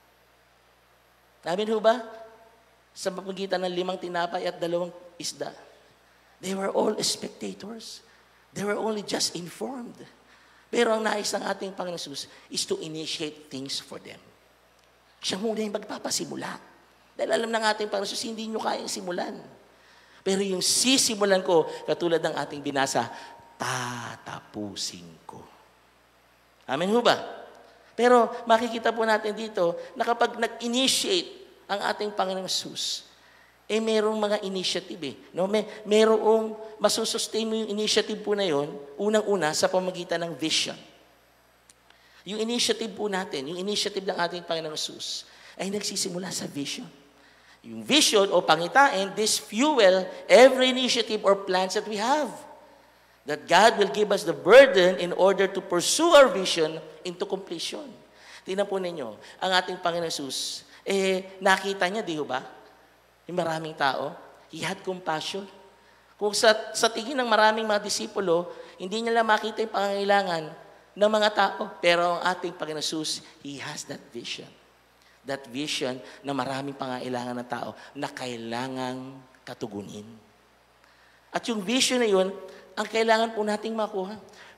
Amin ho ba? Sa pamagitan ng limang tinapay at dalawang isda. They were all spectators. They were only just informed. Pero ang nais ng ating Panginoon Jesus is to initiate things for them. Siya muna yung magpapasimula. Dahil alam ng ating Panginoon Jesus, hindi nyo kayang simulan. Pero yung sisimulan ko, katulad ng ating binasa, tatapusin ko. Amen ho ba? Pero makikita po natin dito na kapag nag-initiate ang ating Panginoong Jesus, eh merong mga initiative eh. No? May, merong masusustain mo yung initiative po na yon, unang-una sa pamagitan ng vision. Yung initiative po natin, yung initiative ng ating Panginoong Jesus, ay nagsisimula sa vision. Yung vision o pangitain, this fuel every initiative or plans that we have. That God will give us the burden in order to pursue our vision into completion. Tingnan po ninyo, ang ating Panginoon Jesus, eh, nakita niya, di ba? Yung maraming tao, He had compassion. Kung sa, sa tingin ng maraming mga disipulo, hindi niya lang makita yung pangangailangan ng mga tao. Pero ang ating Panginoon Jesus, He has that vision. That vision na maraming pangailangan ng tao na kailangang katugunin. At yung vision na yun, ang kailangan po nating makuha.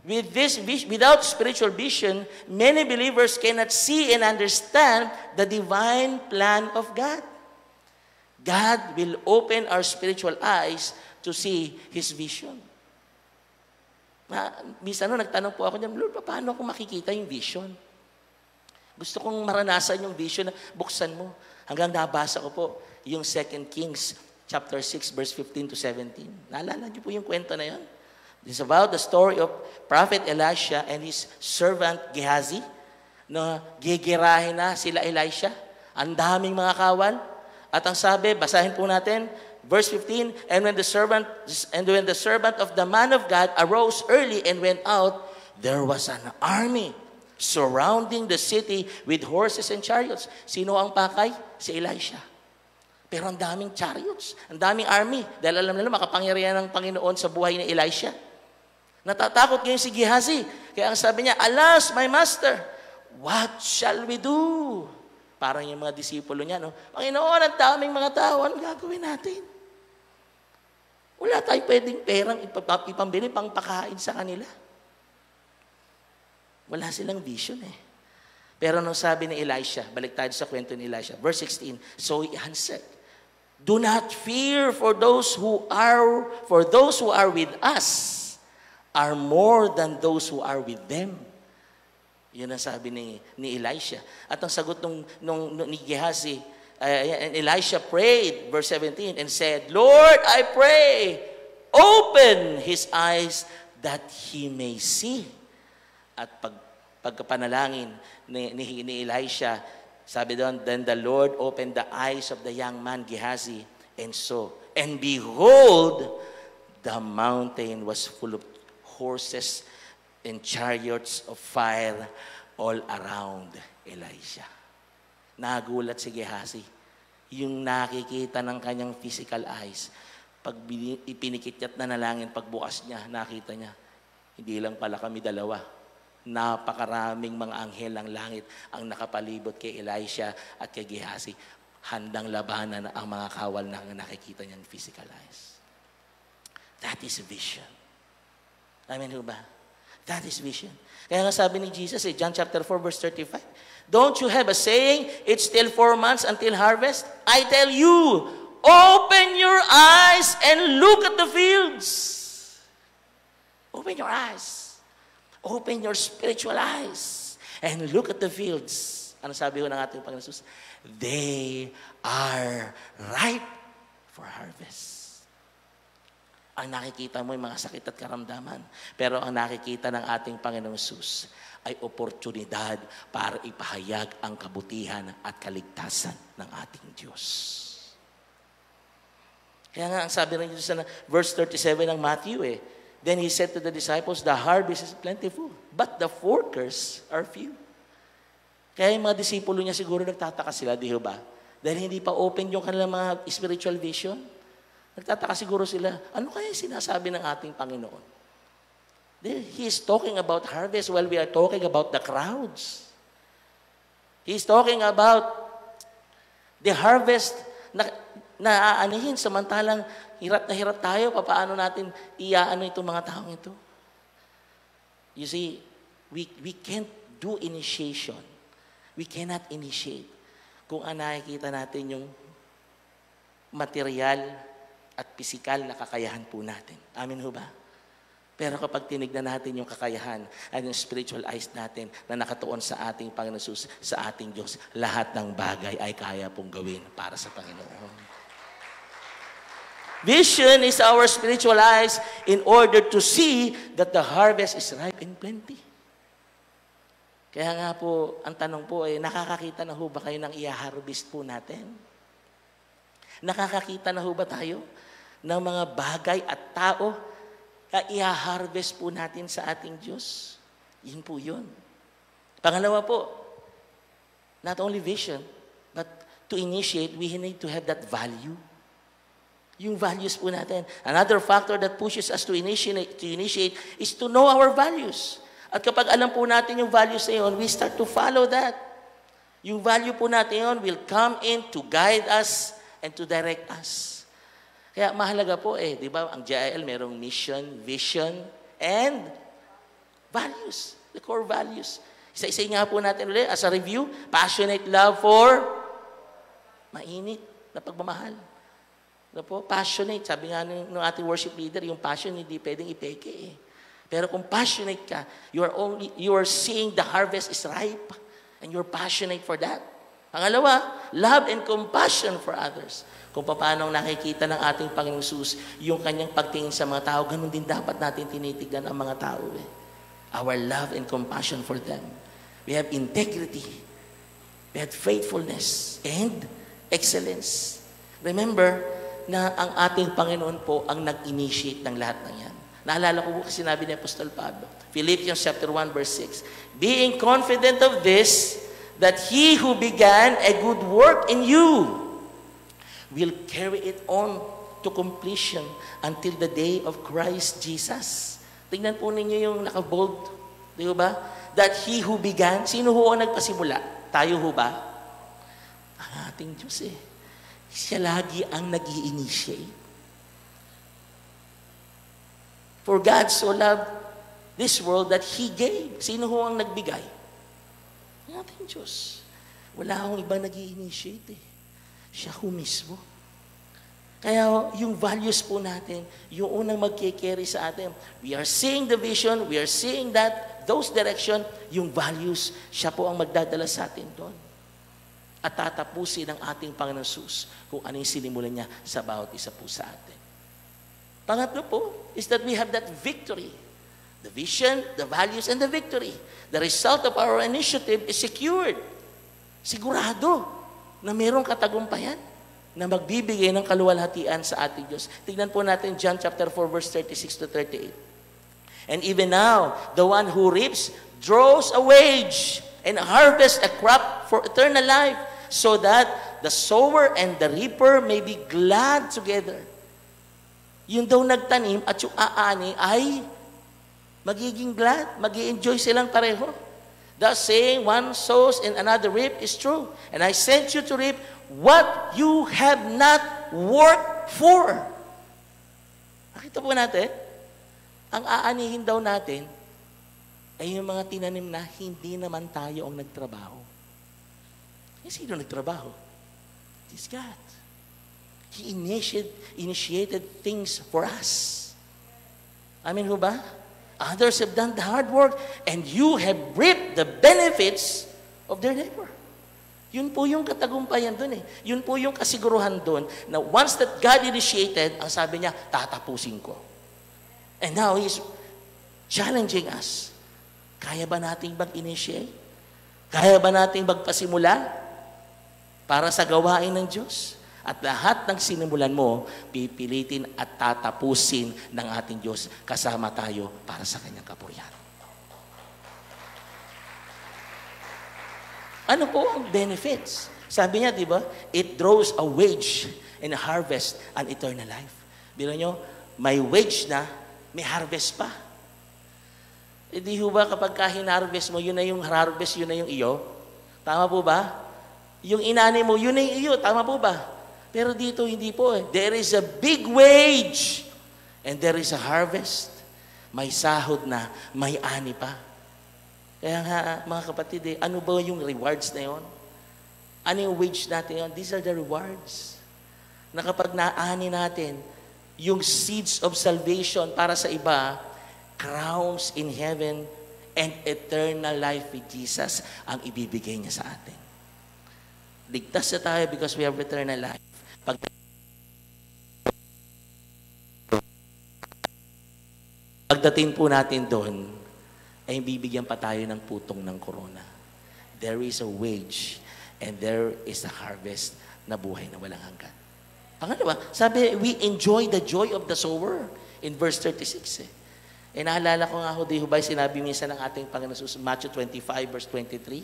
With this, vis- without spiritual vision, many believers cannot see and understand the divine plan of God. God will open our spiritual eyes to see His vision. Na, minsan no, nagtanong po ako niyan, Lord, paano ko makikita yung vision? Gusto kong maranasan yung vision na buksan mo. Hanggang nabasa ko po yung Second Kings chapter six, verse fifteen to seventeen. Naalala niyo po yung kwento na yun? This is about the story of Prophet Elisha and his servant Gehazi. No, gigirahin na sila Elisha. Ang daming mga kawal. At ang sabi, basahin po natin, verse fifteen, and when the servant and when the servant of the man of God arose early and went out, there was an army surrounding the city with horses and chariots. Sino ang pakay? Si Elisha. Pero ang daming chariots, ang daming army. Dahil alam nila, makapangyarihan ng Panginoon sa buhay ni Elisha. Natatakot ngayon si Gehazi. Kaya ang sabi niya, alas, my master, what shall we do? Parang yung mga disipulo niya, no? Panginoon, ang daming mga tao, ano gagawin natin? Wala tayong pwedeng perang ipambili pang pakain sa kanila. Wala silang vision eh. Pero nung sabi ni Elisha, balik tayo sa kwento ni Elisha, verse sixteen, so he answered, do not fear, for those who are for those who are with us are more than those who are with them. Yun ang sabi ni, ni Elisha. At ang sagot nung, nung, nung ni Gehazi, uh, Elisha prayed, verse seventeen, and said, Lord, I pray, open his eyes that he may see. At pag, pagkapanalangin ni, ni, ni Elisha, sabi doon, then the Lord opened the eyes of the young man Gehazi, and so, and behold, the mountain was full of horses and chariots of fire all around Elisha. Nagulat si Gehazi. Yung nakikita ng kanyang physical eyes, pag ipinikityat na nalangin, pagbukas niya, nakita niya, hindi lang pala kami dalawa. Napakaraming mga anghel ng langit ang nakapalibot kay Elisha at kay Gehazi. Handang labanan ang mga kawal na nakikita niyang physical eyes. That is vision. Amen ho ba? That is vision. Kaya nga sabi ni Jesus, eh, John chapter four, verse thirty-five, don't you have a saying, it's still four months until harvest? I tell you, open your eyes and look at the fields. Open your eyes. Open your spiritual eyes and look at the fields. Ano sabi ko ng ating Panginoon Jesus? They are ripe for harvest. Ang nakikita mo yung mga sakit at karamdaman. Pero ang nakikita ng ating Panginoong Jesus ay oportunidad para ipahayag ang kabutihan at kaligtasan ng ating Diyos. Kaya nga ang sabi ng Diyos sa verse thirty-seven ng Matthew eh, then He said to the disciples, the harvest is plentiful, but the workers are few. Kaya yung mga disipulo niya siguro nagtataka sila, di ba? Dahil hindi pa open yung kanilang mga spiritual vision. Nagtataka siguro sila, ano kaya sinasabi ng ating Panginoon? He is talking about harvest while we are talking about the crowds. He is talking about the harvest na naaanihin, samantalang hirap na hirap tayo, paano natin iaano itong mga taong ito? You see, we, we can't do initiation. We cannot initiate kung ang nakikita natin yung material at pisikal na kakayahan po natin. Amin ho ba? Pero kapag tinignan natin yung kakayahan at yung spiritual eyes natin na nakatuon sa ating Panginoon Jesus, sa ating Diyos, lahat ng bagay ay kaya pong gawin para sa Panginoon. Vision is our spiritual eyes in order to see that the harvest is ripe and plenty. Kaya nga po, ang tanong po ay, nakakakita na ho ba kayo ng i-harvest po natin? Nakakakita na ho ba tayo ng mga bagay at tao na i-harvest po natin sa ating Diyos? Yun po yun. Pangalawa po, not only vision, but to initiate, we need to have that value. Yung values po natin. Another factor that pushes us to initiate, to initiate is to know our values. At kapag alam po natin yung values na yun, we start to follow that. Yung value po natin yun will come in to guide us and to direct us. Kaya mahalaga po eh, di ba, ang J I L merong mission, vision, and Values, the core values. Isa-isa nga po natin ulit as a review. Passionate love for mainit na pagmamahal. Ano po? Passionate. Sabi nga ng, ng ating worship leader, yung passion hindi pwedeng ipeke eh. Pero kung passionate ka, you are only you are seeing the harvest is ripe and you're passionate for that. Pangalawa, love and compassion for others. Kung paano nakikita ng ating Panginoong Hesus yung kanyang pagtingin sa mga tao, ganun din dapat natin tinitignan ang mga tao eh. Our love and compassion for them. We have integrity. We have faithfulness and excellence. Remember na ang ating Panginoon po ang nag-initiate ng lahat ng yan. Naalala ko po kasi sinabi ni Apostol Pablo, Philippians chapter one verse six, being confident of this, that he who began a good work in you will carry it on to completion until the day of Christ Jesus. Tingnan po ninyo yung naka-bold. Di ba? That he who began, sino ho ang nagpasimula? Tayo ho ba? Ang ating Diyos eh. Siya lagi ang nag-i-initiate. For God so loved this world that He gave. Sino ho ang nagbigay? Ang ating Diyos. Wala akong ibang nag-i-initiate eh. Siya ho mismo. Kaya yung values po natin, yung unang magkikerry sa atin. We are seeing the vision, we are seeing that, those direction, yung values, siya po ang magdadala sa atin doon. At tatapusin ng ating Panginoon Hesus kung ano yung sinimulan niya sa bawat isa po sa atin. Pangatlo po is that we have that victory. The vision, the values, and the victory. The result of our initiative is secured. Sigurado na mayroong katagumpayan na magbibigay ng kaluwalhatian sa ating Diyos. Tignan po natin John chapter four verse thirty-six to thirty-eight. And even now, the one who reaps draws a wage and harvests a crop for eternal life, so that the sower and the reaper may be glad together. Yung daw nagtanim at yung aani ay magiging glad, magi-enjoy silang pareho. Thus saying, one sows and another reap is true. And I sent you to reap what you have not worked for. Nakita po natin, ang aanihin daw natin ay yung mga tinanim na hindi naman tayo ang nagtrabaho. Eh, sino nagtrabaho? It is God. He initiated, initiated things for us. Amin ho ba? Others have done the hard work and you have reaped the benefits of their labor. Yun po yung katagumpayan doon eh. Yun po yung kasiguruhan doon na once that God initiated, ang sabi niya, tatapusin ko. And now He's challenging us. Kaya ba nating mag-initiate? Kaya ba nating magpasimula para sa gawain ng Diyos? At lahat ng sinimulan mo, pipilitin at tatapusin ng ating Diyos kasama tayo para sa Kanyang kapurihan. Ano po ang benefits? Sabi niya, di ba? It draws a wage and a harvest an eternal life. Bilo nyo, may wage na, may harvest pa. E di ho ba kapag ka-harvest mo, yun na yung harvest, yun na yung iyo? Tama po ba? Yung inani mo, yun na yung iyo. Tama po ba? Pero dito, hindi po eh. There is a big wage and there is a harvest. May sahod na, may ani pa. Kaya nga, mga kapatid, eh, ano ba yung rewards na yun? Ano yung wage natin yun? These are the rewards. Na kapag naani natin, yung seeds of salvation para sa iba, crowns in heaven and eternal life with Jesus ang ibibigay niya sa atin. Ligtas na tayo because we have eternal life. Pag Pagdating po natin doon, ay bibigyan pa tayo ng putong ng korona. There is a wage and there is a harvest na buhay na walang hanggan. Pangalawa, sabi, we enjoy the joy of the sower in verse thirty-six. Eh. E naalala ko nga ho, di ho ba, sinabi minsan ng ating Panginoon sa Matthew twenty-five verse twenty-three.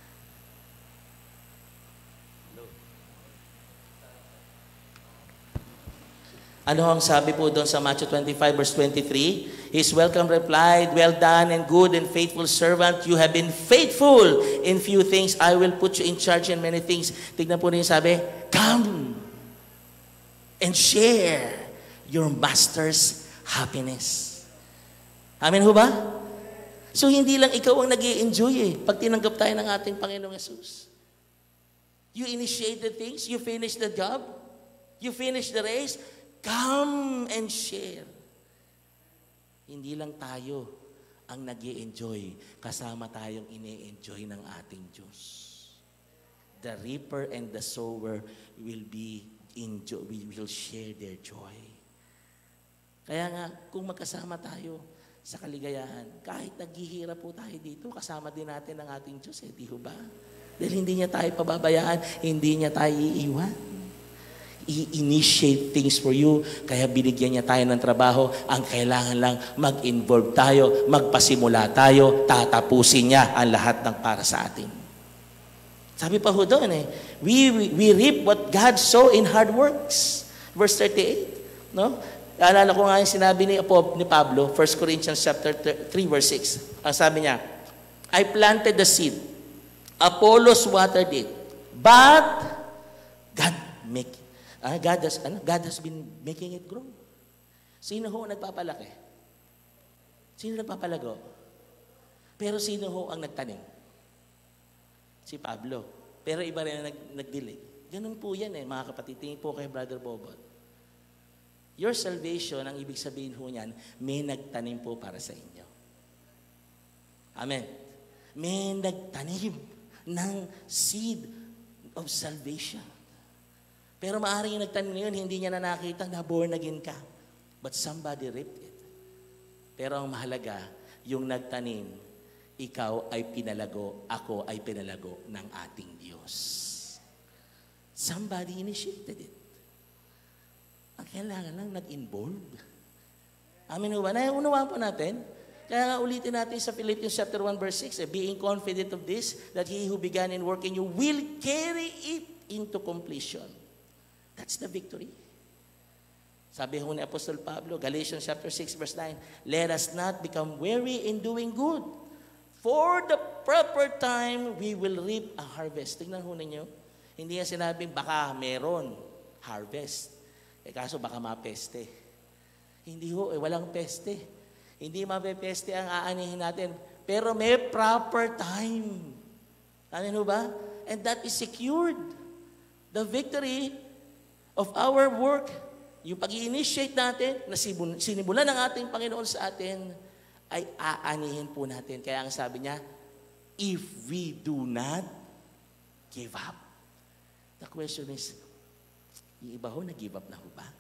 Ano ang sabi po doon sa Matthew twenty-five verse twenty-three? His welcome replied, well done and good and faithful servant. You have been faithful in few things. I will put you in charge in many things. Tignan po niyo sabi, come and share your master's happiness. Amen ho ba? So hindi lang ikaw ang nag-i-enjoy eh, pag tinanggap tayo ng ating Panginoong Yesus. You initiate the things, you finish the job, you finish the race, come and share. Hindi lang tayo ang nag-i-enjoy, kasama tayong ini-enjoy ng ating Diyos. The reaper and the sower will be enjoy, we will share their joy. Kaya nga, kung magkasama tayo sa kaligayahan, kahit naghihirap po tayo dito, kasama din natin ang ating Diyos, eh, di ba? Dahil hindi niya tayo pababayaan, hindi niya tayo iiwan. I-initiate things for you, kaya binigyan niya tayo ng trabaho. Ang kailangan lang, mag-involve tayo, magpasimula tayo, tatapusin niya ang lahat ng para sa atin. Sabi pa ho doon eh, we, we, we reap what God sow in hard works. Verse thirty-eight, no? Alala ko nga yung sinabi ni, ni Pablo, First Corinthians chapter three, verse six. Ang sabi niya, I planted the seed, Apollos watered it, but God make uh, God has ano, God has been making it grow. Sino ho nagpapalaki? Sino nagpapalago? Pero sino ho ang nagtanim? Si Pablo. Pero iba rin ang nag, nagdilig. Ganun po yan eh, mga kapatid. Tingin po kay Brother Bobot. Your salvation, ang ibig sabihin ho niyan, may nagtanim po para sa inyo. Amen. May nagtanim ng seed of salvation. Pero maaaring yung nagtanim na yun, hindi niya na nakita na born again ka. But somebody ripped it. Pero ang mahalaga, yung nagtanim, ikaw ay pinalago, ako ay pinalago ng ating Diyos. Somebody initiated it. Ang kailangan lang nag-involve. Amin ho ba? Naunawaan po natin. Kaya nga ulitin natin sa Philippians chapter one verse six, eh, being confident of this, that he who began in work in you will carry it into completion. That's the victory. Sabi ho ni Apostle Pablo, Galatians chapter six verse nine, let us not become weary in doing good. For the proper time, we will reap a harvest. Tingnan ho ninyo. Hindi nga sinabing baka meron harvest. Eh kaso baka mapeste. Hindi ho, eh, walang peste. Hindi mapepeste ang aanihin natin. Pero may proper time. Ano ba? And that is secured. The victory of our work, yung pag-i-initiate natin, na sinimulan ng ating Panginoon sa atin, ay aanihin po natin. Kaya ang sabi niya, if we do not give up. The question is, yung iba ho, nag-give up na ho ba?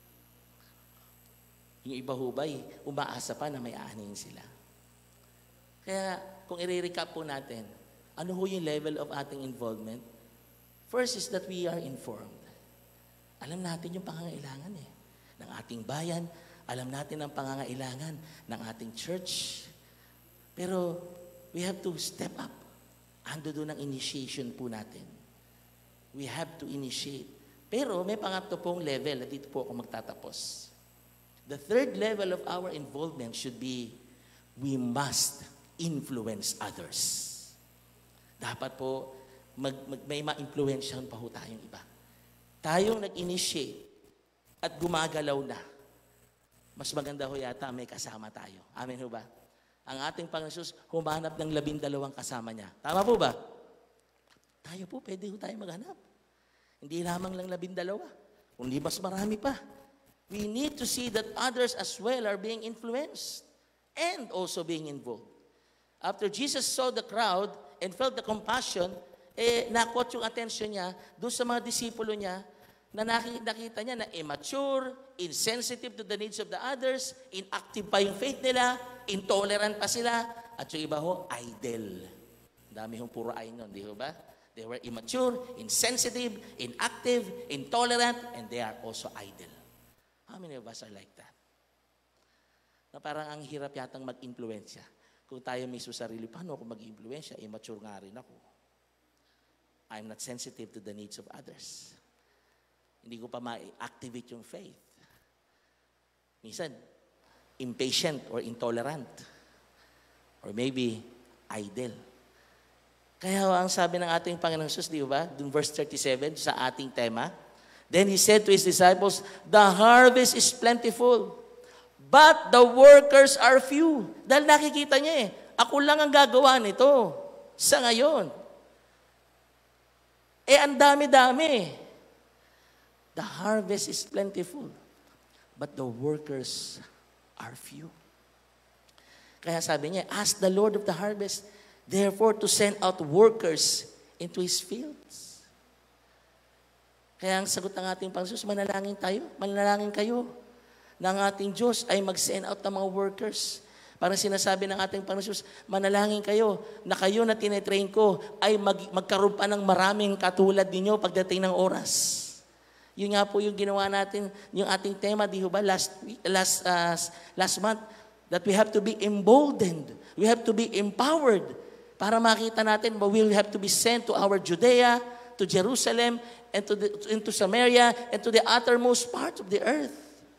Yung iba ho ba, umaasa pa na may aanihin sila. Kaya kung i-recap po natin, ano ho yung level of ating involvement? First is that we are informed. Alam natin yung pangangailangan eh, ng ating bayan, alam natin ang pangangailangan ng ating church. Pero we have to step up. Ando doon ang initiation po natin. We have to initiate. Pero may pangatlo pong level, at dito po ako magtatapos. The third level of our involvement should be, we must influence others. Dapat po, mag, mag, may ma-influensyahan pa ho tayong iba. Tayong nag-initiate at gumagalaw na. Mas maganda ho yata may kasama tayo. Amen ho ba? Ang ating Panginoon Jesus humanap ng labindalawang kasama niya. Tama po ba? Tayo po, pwede ho tayo maghanap. Hindi lamang lang labindalawa. Kundi mas marami pa. We need to see that others as well are being influenced and also being involved. After Jesus saw the crowd and felt the compassion, eh, nakot yung attention niya doon sa mga disipulo niya na nakita niya na immature, insensitive to the needs of the others, inactive pa yung faith nila, intolerant pa sila, at yung iba ho, idle. Dami hong puro ay nun, di ba? They were immature, insensitive, inactive, intolerant, and they are also idle. How many of us are like that? Na parang ang hirap yatang mag-influensya. Kung tayo mismo sarili, paano ako mag-influensya? Immature nga rin ako. I'm not sensitive to the needs of others. Hindi ko pa ma-activate yung faith. Minsan, impatient or intolerant. Or maybe, idle. Kaya ang sabi ng ating Panginoon Jesus, di ba? Doon verse thirty-seven, sa ating tema. Then He said to His disciples, the harvest is plentiful, but the workers are few. Dahil nakikita niya eh, Ako lang ang gagawa nito sa ngayon. Eh, ang dami-dami. The harvest is plentiful, but the workers are few. Kaya sabi niya, ask the Lord of the harvest, therefore, to send out workers into His fields. Kaya ang sagot ng ating Panginoon, manalangin tayo, manalangin kayo na ang ating Diyos ay mag-send out ng mga workers. Parang sinasabi ng ating Panginoon, manalangin kayo na kayo na tinetrain ko ay mag, magkaroon pa ng maraming katulad ninyo pagdating ng oras. Yun nga po yung ginawa natin, yung ating tema, di ba, last, week, last, uh, last month, that we have to be emboldened. We have to be empowered para makita natin, but we will have to be sent to our Judea, to Jerusalem, and to the, into Samaria, and to the uttermost part of the earth.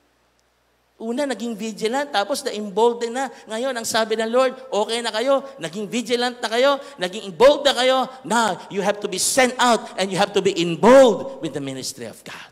Una, naging vigilant, tapos na-embolden na. Ngayon, ang sabi ng Lord, okay na kayo, naging vigilant na kayo, naging emboldened na kayo. Now, you have to be sent out and you have to be emboldened with the ministry of God.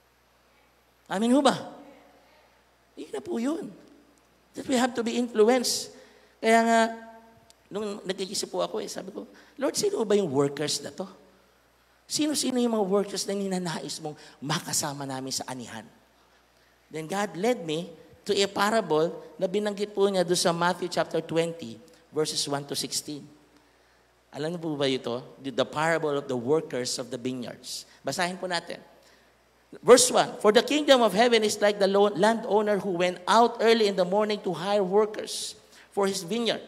Amin ho ba? Yun na po yun. That we have to be influenced. Kaya nga, nung nag-iisip po ako, eh, sabi ko, Lord, sino ba yung workers na to? Sino-sino yung mga workers na ninanais mong makasama namin sa anihan? Then God led me to a parable na binanggit po niya doon sa Matthew chapter twenty, verses one to sixteen. Alam niyo po ba ito? The parable of the workers of the vineyards. Basahin po natin. Verse one, for the kingdom of heaven is like the landowner who went out early in the morning to hire workers for his vineyard.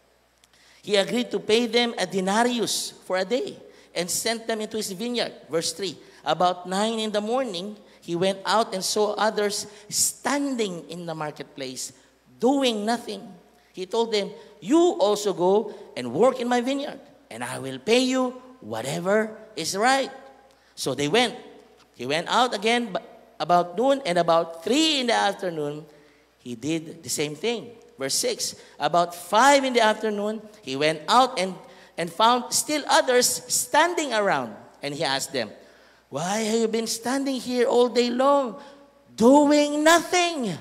He agreed to pay them a denarius for a day and sent them into his vineyard. Verse three, about nine in the morning, he went out and saw others standing in the marketplace, doing nothing. He told them, you also go and work in my vineyard, and I will pay you whatever is right. So they went. He went out again about noon, and about three in the afternoon, he did the same thing. Verse six, about five in the afternoon, he went out and, and found still others standing around. And he asked them, why have you been standing here all day long, doing nothing?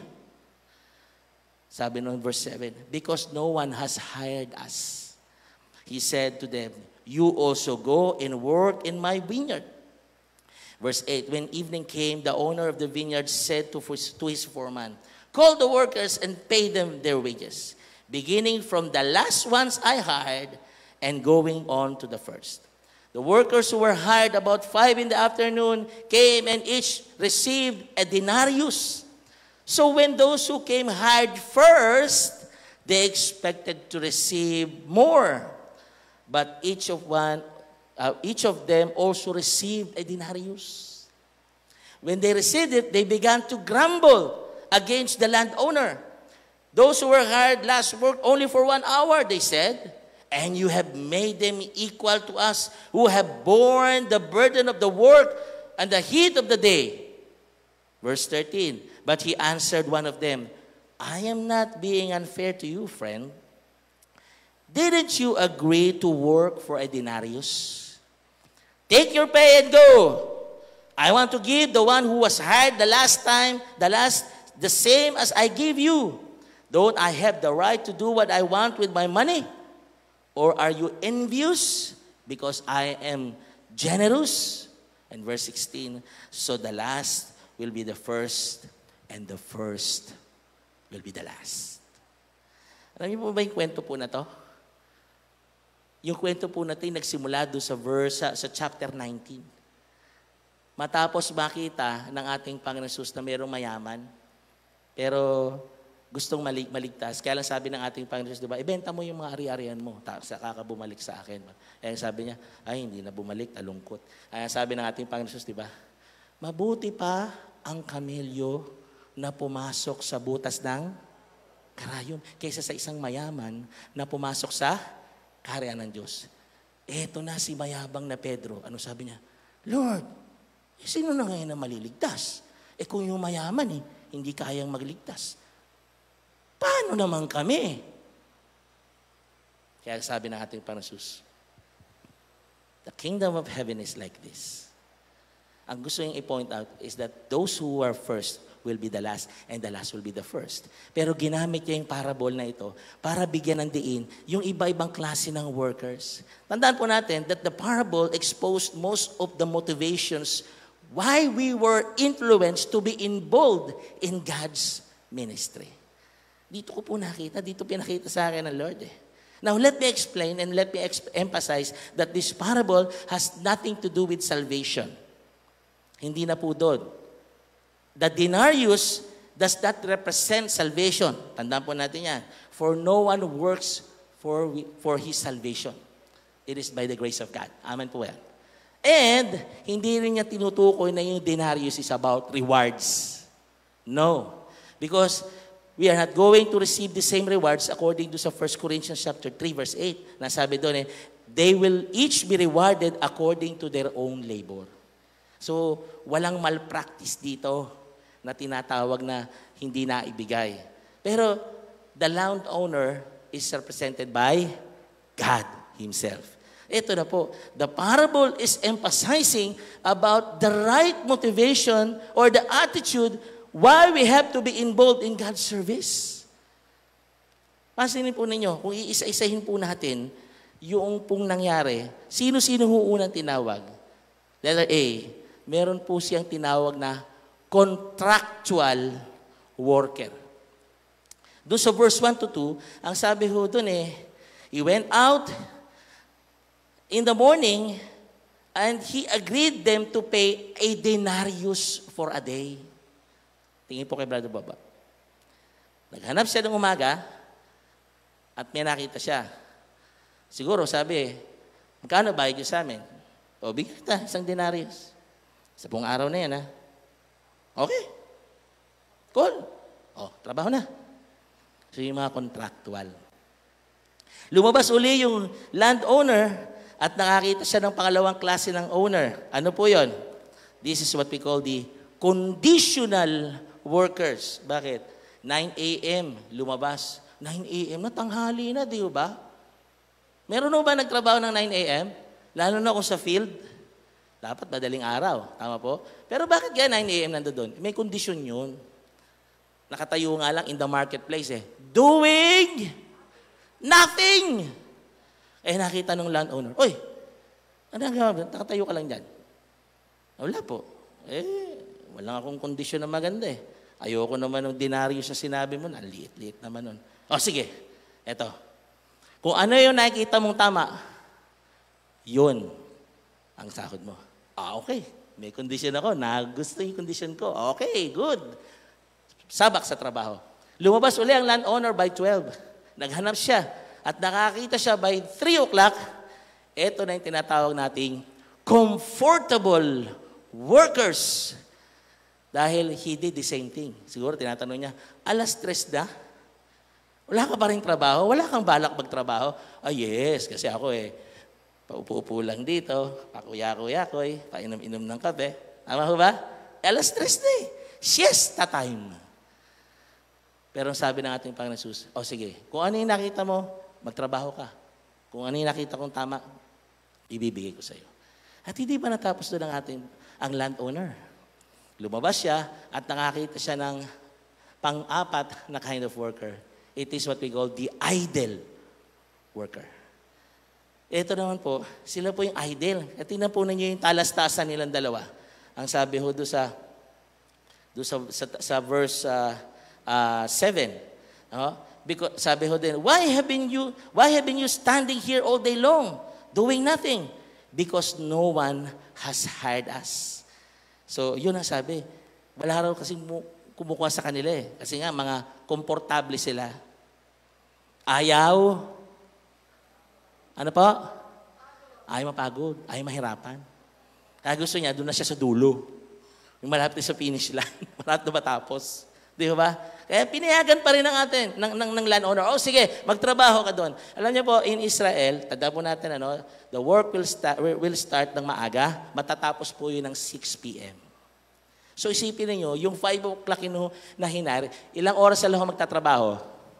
Sabi nun, verse seven, because no one has hired us. He said to them, you also go and work in my vineyard. Verse eight, when evening came, the owner of the vineyard said to, to his foreman, call the workers and pay them their wages, beginning from the last ones I hired and going on to the first. The workers who were hired about five in the afternoon came and each received a denarius. So when those who came hired first, they expected to receive more. But each of one, uh, each of them also received a denarius. When they received it, they began to grumble against the landowner. Those who were hired last worked only for one hour, they said. And you have made them equal to us who have borne the burden of the work and the heat of the day. Verse thirteen, but he answered one of them, I am not being unfair to you, friend. Didn't you agree to work for a denarius? Take your pay and go. I want to give the one who was hired the last time, the last, the same as I gave you. Don't I have the right to do what I want with my money? Or are you envious because I am generous? And verse sixteen, so the last will be the first, and the first will be the last. Alam niyo po ba yung kwento po na to? Yung kwento po natin nagsimula doon sa verse, sa, sa chapter nineteen. Matapos makita ng ating Panginoon Jesus na mayroong mayaman, pero gustong malig maligtas. Kaya lang sabi ng ating Panginoon, di ba, ibenta mo yung mga ari-arian mo, sa kakabumalik sa akin. Kaya sabi niya, ay, hindi na bumalik, talungkot. Kaya sabi ng ating Panginoon, di ba, mabuti pa ang kamelyo na pumasok sa butas ng karayom kaysa sa isang mayaman na pumasok sa kaharian ng Diyos. Eto na si mayabang na Pedro. Ano sabi niya? Lord, eh, sino na ngayon na maliligtas? Eh kung yung mayaman, eh, hindi kayang magligtas. Paano naman kami? Kaya sabi ng ating Panginoon Jesus, the kingdom of heaven is like this. Ang gusto niyang i-point out is that those who are first will be the last, and the last will be the first. Pero ginamit niya yung parable na ito para bigyan ng diin yung iba-ibang klase ng workers. Tandaan po natin that the parable exposed most of the motivations why we were influenced to be involved in God's ministry. Dito ko po nakita, dito pinakita sa akin ng Lord eh. Now, let me explain and let me exp- emphasize that this parable has nothing to do with salvation. Hindi na po doon. The denarius does not represent salvation. Tandaan po natin yan. For no one works for, for his salvation. It is by the grace of God. Amen po yan. And, hindi rin niya tinutukoy na yung denarius is about rewards. No. Because we are not going to receive the same rewards according to sa First Corinthians chapter three, verse eight. Nasabi doon eh, they will each be rewarded according to their own labor. So, walang malpractice dito na tinatawag na hindi na ibigay. Pero, the landowner is represented by God Himself. Ito na po, the parable is emphasizing about the right motivation or the attitude why we have to be involved in God's service. Pansinin po ninyo, kung iisa-isahin po natin yung pong nangyari, sino-sino ho unang tinawag? Letter A, meron po siyang tinawag na contractual worker. Doon sa verse one to two, ang sabi ho doon eh, he went out in the morning and he agreed them to pay a denarius for a day. Tingin po kay Brother Baba. Naghanap siya ng umaga at may nakita siya. Siguro sabi, magkano bayad niyo sa amin? O, bigyan kita, isang denarius. Sa buong araw na yan, ha? Okay. Cool. O, trabaho na. So, yung mga contractual. Lumabas uli yung landowner at nakakita siya ng pangalawang klase ng owner. Ano po yon? This is what we call the conditional workers. Bakit? nine a.m. lumabas. nine a.m. na tanghali na, di ba? Meron mo ba nagtrabaho ng nine a.m.? Lalo na kung sa field? Dapat madaling araw. Tama po? Pero bakit kaya nine a.m. nando doon? May kondisyon yun. Nakatayo nga lang in the marketplace eh. Doing nothing! Eh nakita ng landowner, Oy, ano ang gawin? Nakatayo ka lang dyan. Wala po. Eh, wala akong kondisyon na maganda eh. Ayoko naman ng denarius na sinabi mo, na liit-liit naman nun. O sige, eto. Kung ano yung nakikita mong tama, yun ang sahod mo. Ah, okay. May kondisyon ako. Nagusto yung kondisyon ko. Okay, good. Sabak sa trabaho. Lumabas uli ang landowner by twelve. Naghanap siya. At nakakita siya by three o'clock. Ito na yung tinatawag nating comfortable workers. Dahil he did the same thing. Siguro tinatanong niya, alas tres na? Wala ka pa rin trabaho? Wala kang balak magtrabaho? Ah, yes, kasi ako eh, paupo-upo lang dito, pakuya-kuya-koy, painom-inom ng kape. Tama ko ba? Alas tres na eh. Siesta time. Pero sabi ng ating Panginoon Jesus, o oh, sige, kung ano yung nakita mo, magtrabaho ka. Kung ano yung nakita kong tama, ibibigay ko sa iyo. At hindi pa natapos doon ang ating ang landowner. Lumabas siya at nakakita siya ng pang-apat na kind of worker. It is what we call the idle worker. Ito naman po, sila po yung idle. At tingnan po ninyo yung talastasan nilang dalawa. Ang sabi ho doon sa, doon sa, sa, sa verse uh, uh, seven. No? Because, sabi ho din, why have been you, why have been you standing here all day long, doing nothing? Because no one has hired us. So, yun ang sabi. Wala raw kasi kumukuha sa kanila eh. Kasi nga, mga komportable sila. Ayaw. Ano po? Ayaw mapagod. Ayaw mahirapan. Kaya gusto niya, doon na siya sa dulo. Yung malapit sa finish line. Malapit na matapos. Di ba? Kaya pinayagan pa rin ng atin, ng, ng, ng landowner. Oh, sige, magtrabaho ka doon. Alam niyo po, in Israel, tanda po natin, ano, the work will start, will start ng maaga, matatapos po yun ng six p.m. So isipin niyo, yung five o'clock ino na hinari, ilang oras na lang ako magtatrabaho?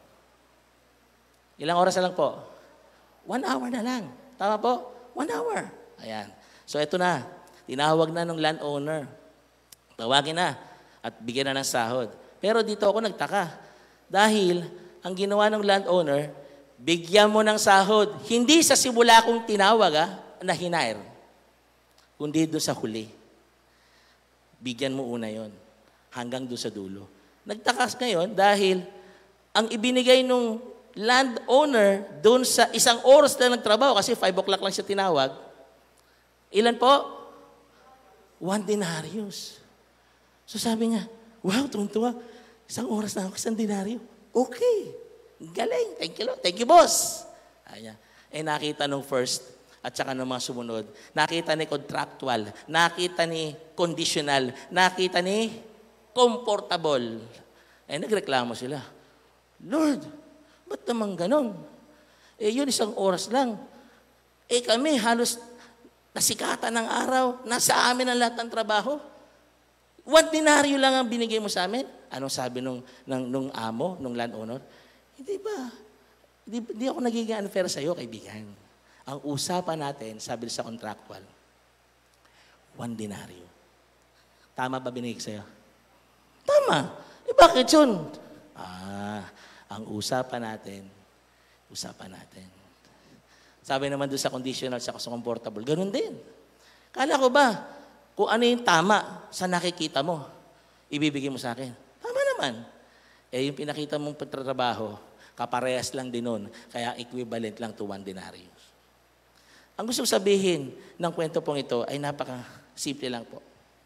Ilang oras na lang po? One hour na lang. Tama po? One hour. Ayan. So ito na, tinawag na ng landowner. Tawagin na. at bigyan na ng sahod. Pero dito ako nagtaka. Dahil ang ginawa ng landowner, bigyan mo ng sahod. Hindi sa simula kong tinawag ah, na hinair. Kundi doon sa huli. Bigyan mo una yon hanggang doon sa dulo. Nagtakas ngayon dahil ang ibinigay nung landowner doon sa isang oras na nagtrabaho, kasi five o'clock lang siya tinawag, ilan po? One denarius. So sabi nga, wow, tuntua, isang oras na ako, isang denaryo. Okay, galing, thank you, Lord. Thank you, boss. Ayan. Eh nakita nung first, at saka ng mga sumunod, nakita ni contractual, nakita ni conditional, nakita ni comfortable. Eh, nagreklamo sila. Lord, ba't naman ganon? Eh, yun isang oras lang. Eh, kami halos nasikatan ng araw, nasa amin ang lahat ng trabaho. One denaryo lang ang binigay mo sa amin. Anong sabi nung, ng, nung amo, nung landowner? Hindi ba? Hindi, hindi ako nagiging unfair sa'yo, kaibigan. Ang usapan natin, sabi sa contractual, one denaryo. Tama ba binigay sa'yo? Tama. Eh bakit yun? Ah, ang usapan natin, usapan natin. Sabi naman doon sa conditional, sa comfortable, ganun din. Kala ko ba, kung ano yung tama sa nakikita mo, ibibigay mo sa akin? Tama naman. Eh yung pinakita mong pagtatrabaho, kaparehas lang din nun, kaya equivalent lang to one denarius. Ang gusto sabihin ng kwento pong ito ay napaka-simple lang po.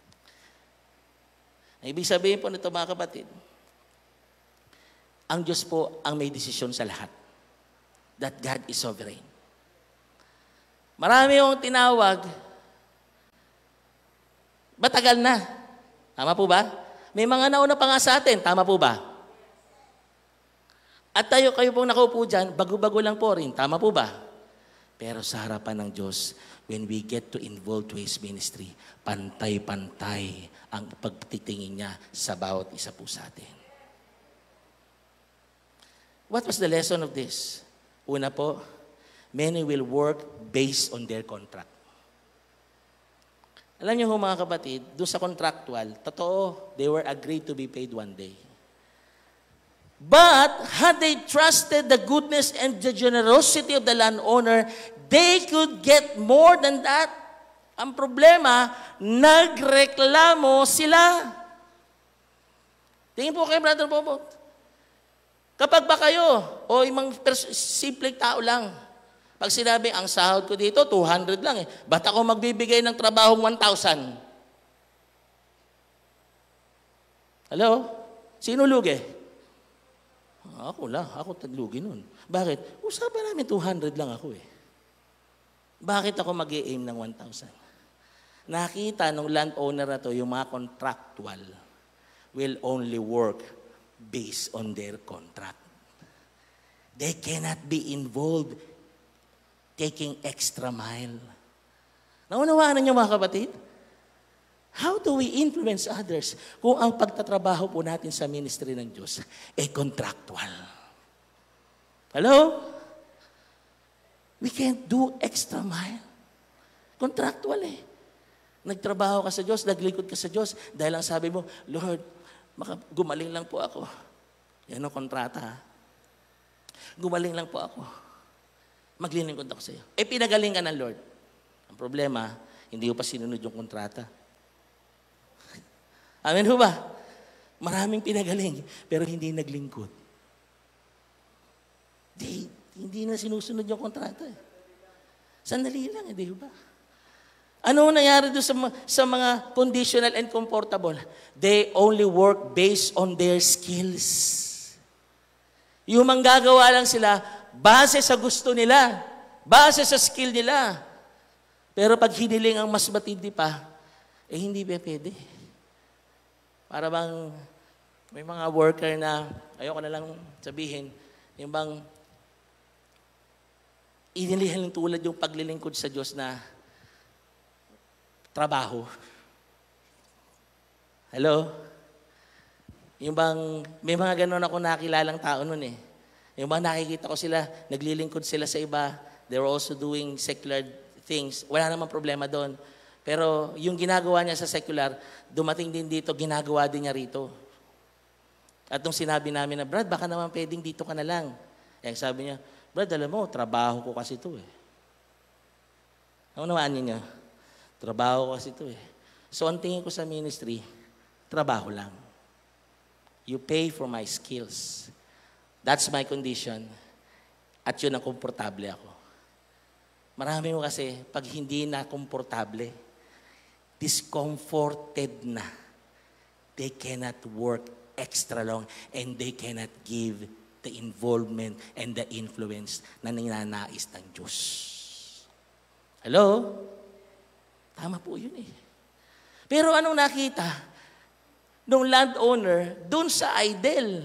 Ang ibig sabihin po nito mga kapatid, ang Diyos po ang may desisyon sa lahat. That God is sovereign. Marami yung tinawag, matagal na. Tama po ba? May mga nauna pa nga sa atin. Tama po ba? At tayo, kayo pong nakaupo dyan, bago-bago lang po rin. Tama po ba? Pero sa harapan ng Diyos, when we get to involve to His ministry, pantay-pantay ang pagtitingin niya sa bawat isa po sa atin. What was the lesson of this? Una po, many will work based on their contract. Alam niyo ho mga kapatid, doon sa contractual, totoo, they were agreed to be paid one day. But had they trusted the goodness and the generosity of the landowner, they could get more than that. Ang problema, nagreklamo sila. Tingin po kayo, Brother Bobot. Kapag ba kayo, o imang simpleng tao lang, pag sinabi, ang sahod ko dito, two hundred lang eh. Ba't ako magbibigay ng trabahong one thousand? Hello? Sino lugi? Ako lang, ako taglugi nun. Bakit? Usapan namin two hundred lang ako eh. Bakit ako mag-i-aim ng one thousand? Nakita ng landowner na to, yung mga contractual will only work based on their contract. They cannot be involved taking extra mile. Naunawaan niyo mga kapatid? How do we influence others kung ang pagtatrabaho po natin sa ministry ng Diyos ay contractual? Hello? We can't do extra mile. Contractual eh. Nagtrabaho ka sa Diyos, naglingkod ka sa Diyos, dahil ang sabi mo, Lord, gumaling lang po ako. Yan ang kontrata ha. Gumaling lang po ako. Maglilingkod ako sa iyo. Eh pinagaling ka ng Lord. Ang problema, hindi ko pa sinunod yung kontrata. Amen ho ba? Maraming pinagaling, pero hindi naglingkod. Di, hindi na sinusunod yung kontrata eh. Sandali lang, hindi ho ba? Ano nangyari doon sa, sa mga conditional and comfortable? They only work based on their skills. Yung manggagawa lang sila, base sa gusto nila, base sa skill nila. Pero pag hiniling ang mas matindi pa, eh hindi ba pwede? Para bang may mga worker na, ayoko na lang sabihin, yung bang inilihan ng tulad yung paglilingkod sa Diyos na trabaho. Hello? Yung bang, may mga ganon ako nakilalang tao nun eh. Yung bang nakikita ko sila, naglilingkod sila sa iba, they were also doing secular things. Wala namang problema doon. Pero yung ginagawa niya sa secular, dumating din dito, ginagawa din niya rito. At nung sinabi namin na, Brad, baka naman pwedeng dito ka na lang. Eh, sabi niya, Brad, alam mo, trabaho ko kasi ito eh. Naunawaan niyo niya? Trabaho ko kasi ito eh. So, ang tingin ko sa ministry, trabaho lang. You pay for my skills. That's my condition. At yun ang komportable ako. Marami mo kasi, pag hindi na komportable, discomforted na, they cannot work extra long and they cannot give the involvement and the influence na ninanais ng Diyos. Hello? Tama po yun eh. Pero anong nakita? Nung landowner, dun sa idol.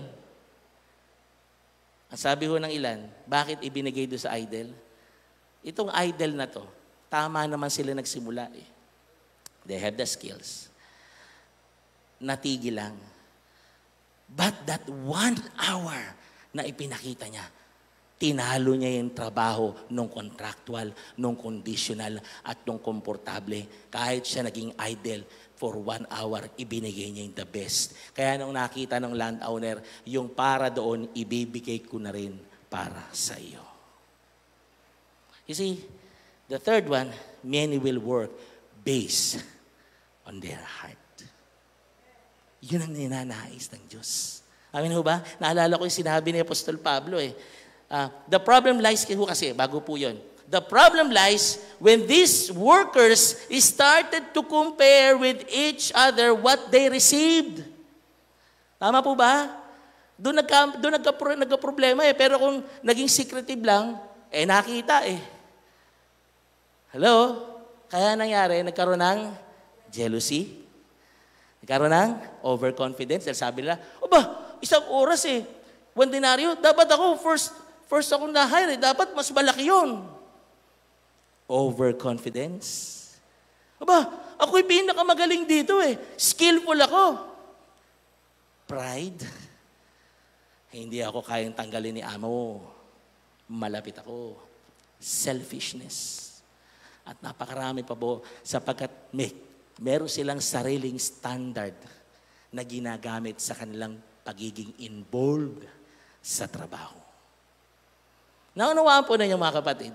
Ang sabi ho ng ilan, bakit ibinigay doon sa idol? Itong idol na to, tama naman sila nagsimula eh. They have the skills. Natigil lang. But that one hour na ipinakita niya, tinalo niya yung trabaho nung contractual, nung conditional, at nung komportable. Kahit siya naging idle for one hour, ibinigay niya yung the best. Kaya nung nakita ng landowner, yung para doon, ibibigay ko na rin para sa iyo. You see, the third one, many will work based on their heart. Yun ang ninanais ng Diyos. Amin ho ba? Naalala ko yung sinabi ni Apostol Pablo eh. Uh, the problem lies, kasi bago po yun, the problem lies when these workers started to compare with each other what they received. Tama po ba? Doon nagka, doon nagka, nagka-problema eh. Pero kung naging secretive lang, eh nakita eh. Hello? Kaya nangyari, nagkaroon ng jealousy. Nagkaroon ng overconfidence. Dahil sabi nila, o ba, isang oras eh. One denaryo, dapat ako first, first akong na-hire eh. Dapat mas malaki yun. Overconfidence. Aba, ako'y pinakamagaling dito eh. Skillful ako. Pride. Hindi ako kayang tanggalin ni amo. Malapit ako. Selfishness. At napakarami pa po sapagkat may, meron silang sariling standard na ginagamit sa kanilang pagiging involved sa trabaho. Naunawaan po na niyo mga kapatid.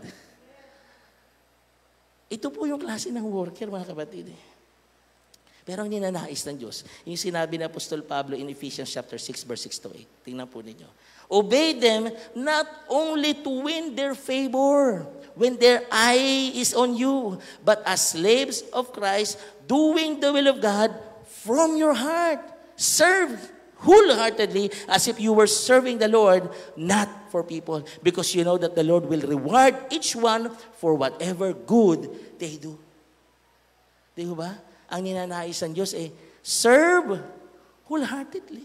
Ito po yung klase ng worker, mga kapatid. Pero ang ninanais ng Diyos, yung sinabi ni Apostol Pablo in Ephesians chapter six, verse six to eight. Tingnan po ninyo. Obey them not only to win their favor when their eye is on you, but as slaves of Christ, doing the will of God from your heart. Serve wholeheartedly as if you were serving the Lord, not for people, because you know that the Lord will reward each one for whatever good they do. Di ba? Ang ninanais ng Diyos eh, serve wholeheartedly.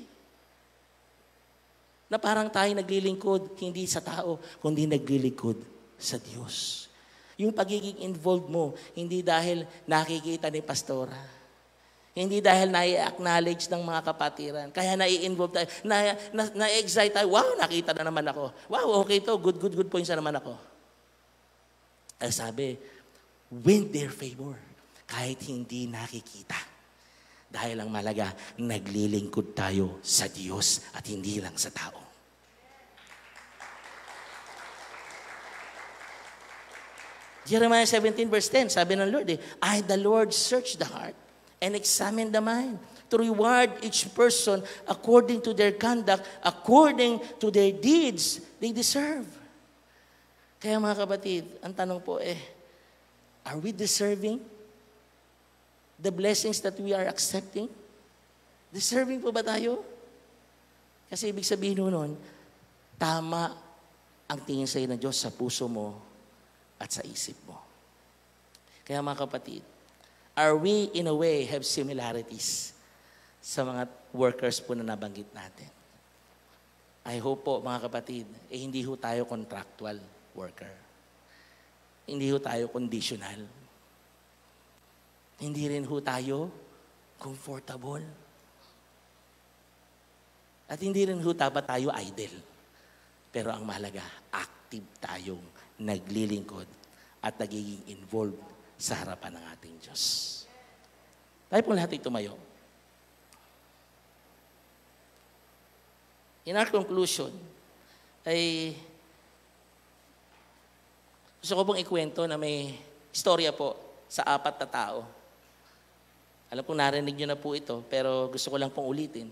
Na parang tayo naglilingkod, hindi sa tao, kundi naglilingkod sa Diyos. Yung pagiging involved mo, hindi dahil nakikita ni pastora. Hindi dahil na-acknowledge ng mga kapatiran. Kaya na-i-involve tayo, na, na, na-excite tayo. Wow, nakita na naman ako. Wow, okay to. Good, good, good points na naman ako. Ay sabi, win their favor. Kahit hindi nakikita. Dahil ang malaga, naglilingkod tayo sa Diyos at hindi lang sa tao. Jeremiah seventeen verse ten, sabi ng Lord eh, I, the Lord, search the heart and examine the mind, to reward each person according to their conduct, according to their deeds they deserve. Kaya mga kapatid, ang tanong po eh, are we deserving the blessings that we are accepting? Deserving po ba tayo? Kasi ibig sabihin nun, tama ang tingin sa iyo ng Diyos sa puso mo at sa isip mo. Kaya mga kapatid, are we in a way have similarities sa mga workers po na nabanggit natin? I hope po mga kapatid, eh hindi ho tayo contractual worker. Hindi ho tayo conditional. Hindi rin ho tayo comfortable. At hindi rin ho dapat tayo idle. Pero ang mahalaga, active tayong naglilingkod at nagiging involved sa harapan ng ating Diyos. Tayo po lahat ay tumayo. In our conclusion, ay gusto ko pong ikwento na may istorya po sa apat na tao. Alam ko narinig nyo na po ito, pero gusto ko lang pong ulitin.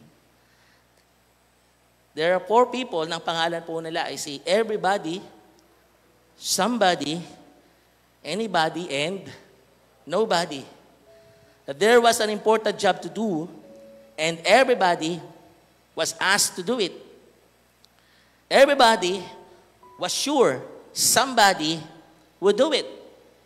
There are four people, ng pangalan po nila ay si everybody, somebody, anybody, and nobody. That there was an important job to do, and everybody was asked to do it. Everybody was sure somebody would do it.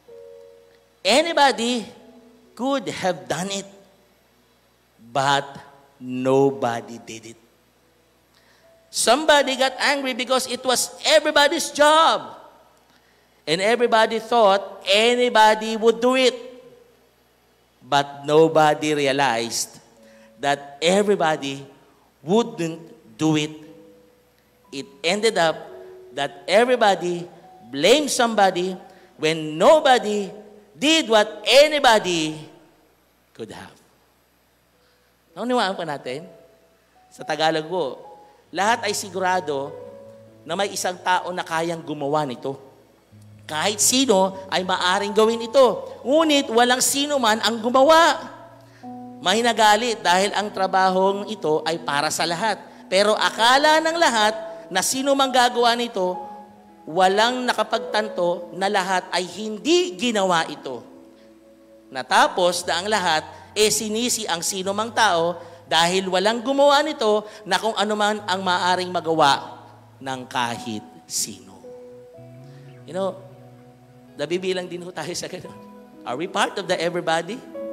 Anybody could have done it, but nobody did it. Somebody got angry because it was everybody's job. And everybody thought anybody would do it. But nobody realized that everybody wouldn't do it. It ended up that everybody blamed somebody when nobody did what anybody could have. Naunawaan pa natin? Sa Tagalog po, lahat ay sigurado na may isang tao na kayang gumawa nito. Kahit sino ay maaring gawin ito. Ngunit walang sino man ang gumawa. May nagalit dahil ang trabahong ito ay para sa lahat. Pero akala ng lahat na sino mang gagawa nito, walang nakapagtanto na lahat ay hindi ginawa ito. Natapos na ang lahat, e sinisi ang sino mang tao dahil walang gumawa nito na kung ano man ang maaring magawa ng kahit sino. You know, nabibilang din ho tayo sa ganun. Are we part of the everybody?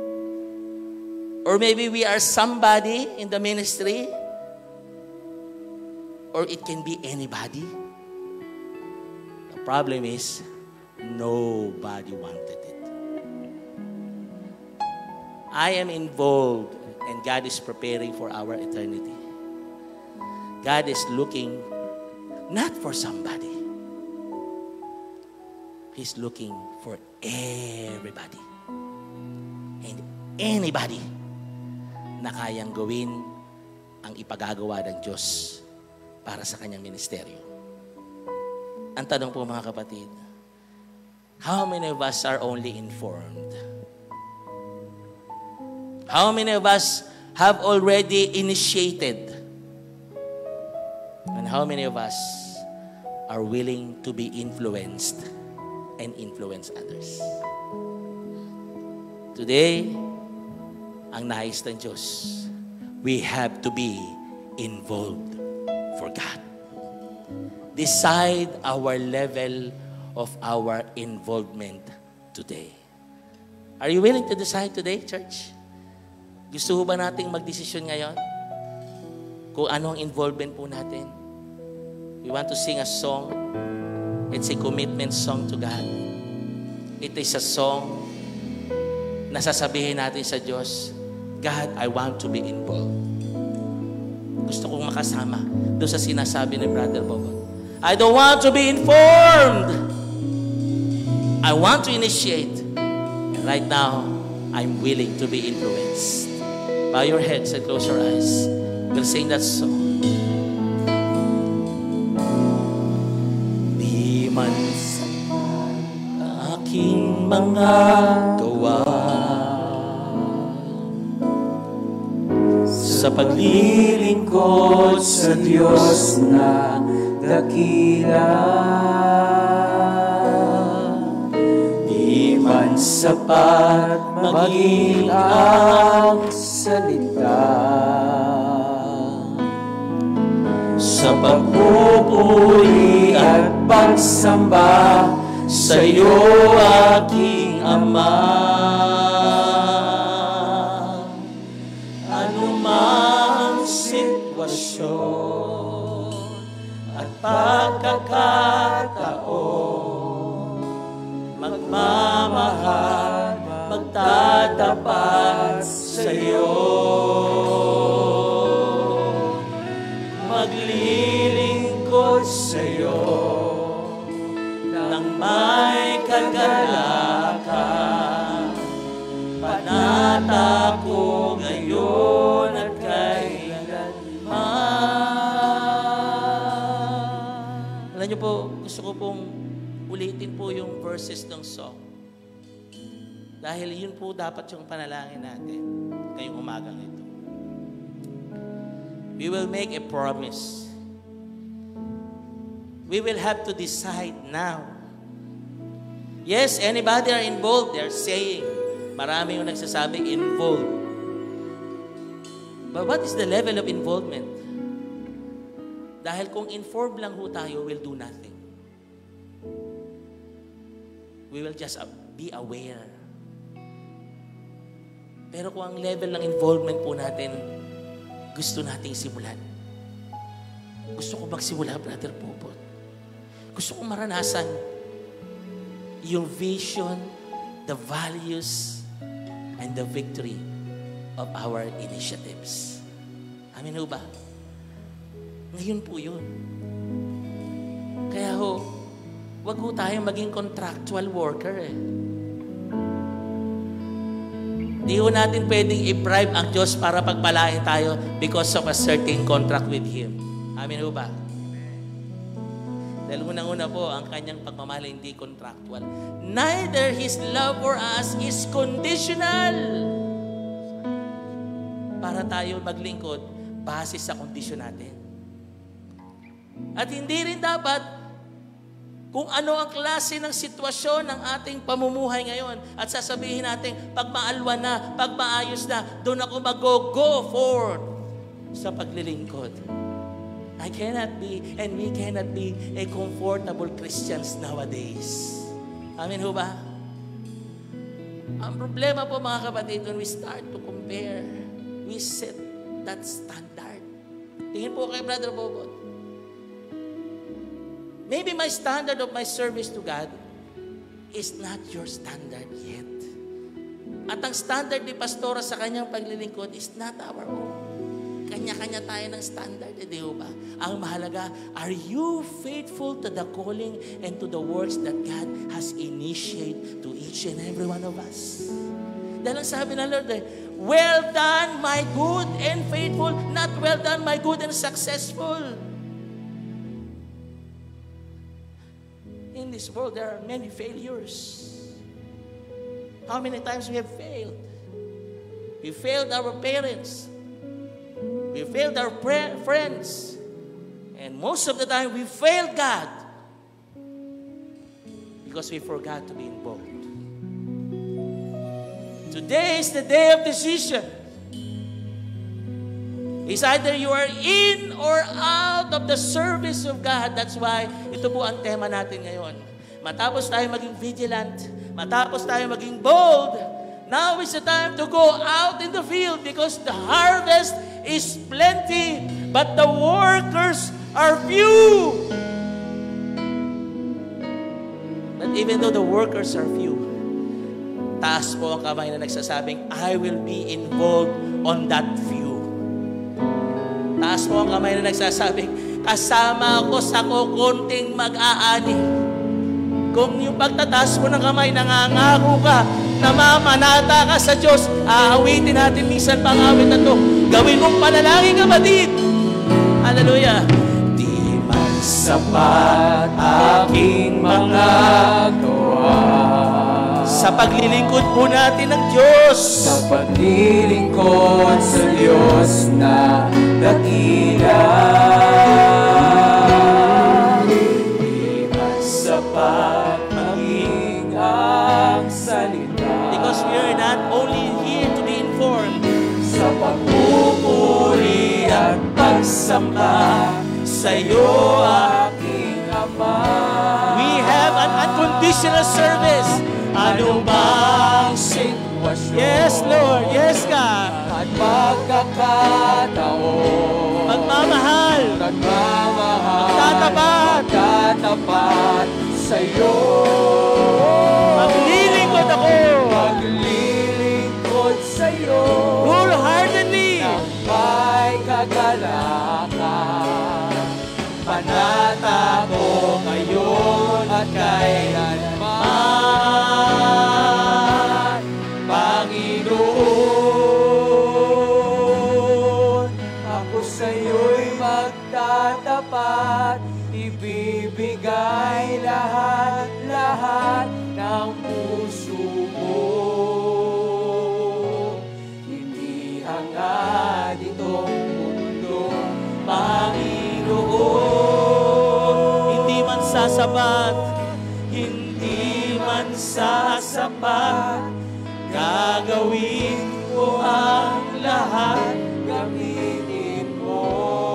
Or maybe we are somebody in the ministry? Or it can be anybody? The problem is, nobody wanted it. I am involved and God is preparing for our eternity. God is looking not for somebody. He's looking for everybody. And anybody na kayang gawin ang ipagagawa ng Diyos para sa kanyang ministeryo. Ang tanong po mga kapatid, how many of us are only informed? How many of us have already initiated? And how many of us are willing to be influenced and influence others? Today, ang nais ng Diyos, we have to be involved for God. Decide our level of our involvement today. Are you willing to decide today, church? Gusto ba nating magdesisyon ngayon? Kung anong involvement po natin? We want to sing a song. It's a commitment song to God. It is a song na sasabihin natin sa Diyos, God, I want to be involved. Gusto kong makasama doon sa sinasabi ni Brother Bobo. I don't want to be informed. I want to initiate. And right now, I'm willing to be influenced. Bow your heads and close your eyes. We'll sing that song. Di man sa aking mga gawa, sa paglilingkod sa Diyos na dakila, di man sapat maging ang salita sa pagpupuri at pagsamba sa iyo, aking Ama. Anumang sitwasyon at pagkakataon, magmamahal, magtatapat sa iyo, maglilingkod sa iyo nang may kagalakan. Alam niyo po, gusto ko pong ulitin po yung verses ng song. Dahil yun po dapat yung panalangin natin ngayong umagang ito. We will make a promise. We will have to decide now. Yes, anybody are involved, they're saying. Marami yung nagsasabing involved. But what is the level of involvement? Dahil kung informed lang ho tayo, we'll do nothing. We will just be aware. Pero kung ang level ng involvement po natin, gusto nating simulan. Gusto ko magsimula, Brother Popot. Gusto ko maranasan yung vision, the values, and the victory of our initiatives. Amin ho ba? Ngayon po yun. Kaya ho, wag ho tayong maging contractual worker eh. Di ho natin pwedeng i-bribe ang Diyos para pagpalain tayo because of a certain contract with Him. Amin ho ba? Dahil unang-una po, ang kanyang pagmamahal hindi contractual. Neither His love for us is conditional. Para tayo maglingkod base sa kondisyon natin. At hindi rin dapat kung ano ang klase ng sitwasyon ng ating pamumuhay ngayon at sasabihin natin, pag maalwan na, pag maayos na, doon ako mag-go forward sa paglilingkod. I cannot be and we cannot be a comfortable Christians nowadays. Amin ho ba? Ang problema po mga kapatid, when we start to compare, we set that standard. Tingin po kay Brother Bobot. Maybe my standard of my service to God is not your standard yet. At ang standard ni Pastora sa kanyang paglilingkod is not our own. Kanya-kanya tayo ng standard, eh, di ba? Ang mahalaga, are you faithful to the calling and to the works that God has initiated to each and every one of us? Dahil ang sabi ng Lord, eh, well done, my good and faithful, not well done, my good and successful. In this world, there are many failures. How many times we have failed? We failed our parents. We failed our friends. And most of the time, we failed God because we forgot to be involved. Today is the day of decision. It's either you are in or out of the service of God. That's why ito po ang tema natin ngayon. Matapos tayo maging vigilant, matapos tayo maging bold, now is the time to go out in the field because the harvest is plenty, but the workers are few. But even though the workers are few, taas po ang kamay na nagsasabing, I will be involved on that few. Taas mo ang kamay na nagsasabing, kasama ako sa kukunting mag-aani. Kung yung pagtataas mo ng kamay, nangangako ka, namamanata ka sa Diyos, aawitin natin minsan pang awit na ito. Gawin mong panalangin, kapatid. Hallelujah. Di man sapat aking mga gawa sa paglilingkod po natin ng Diyos. Sa paglilingkod sa Diyos na dakila. Di man sapat maging ang salita. Because we are not only here to be informed. Sa pagpupuri at pagsamba sa iyo aking Ama. We have an unconditional service. Ano bang sitwasyon? Yes, Lord. Yes, God. At pagkakataon. Magmamahal. Nagmamahal. Magtatapat. Magtatapat sa'yo. Maglilingkod ako. Maglilingkod sa'yo. Wholeheartedly. Nang may kagalakan. Panata ko ngayon at kailanman. Panginoon, ako sa'yo'y magtatapat. Ibibigay sasapat, hindi man sasapat. Gagawin ko ang lahat, Gamitin mo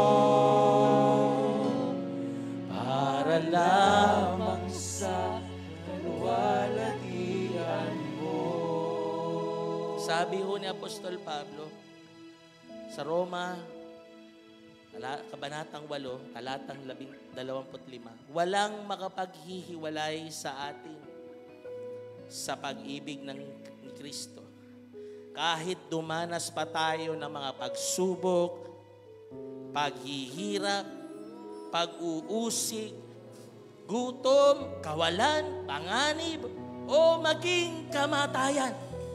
para lamang sa kaluwalhatian mo. Sabi ho ni Apostol Pablo sa Roma, tala- kabanatang walo, talatang dalawamput lima, walang makapaghihiwalay sa atin sa pag-ibig ng ni Kristo. Kahit dumanas pa tayo ng mga pagsubok, paghihirap, pag-uusig, gutom, kawalan, panganib, o maging kamatayan.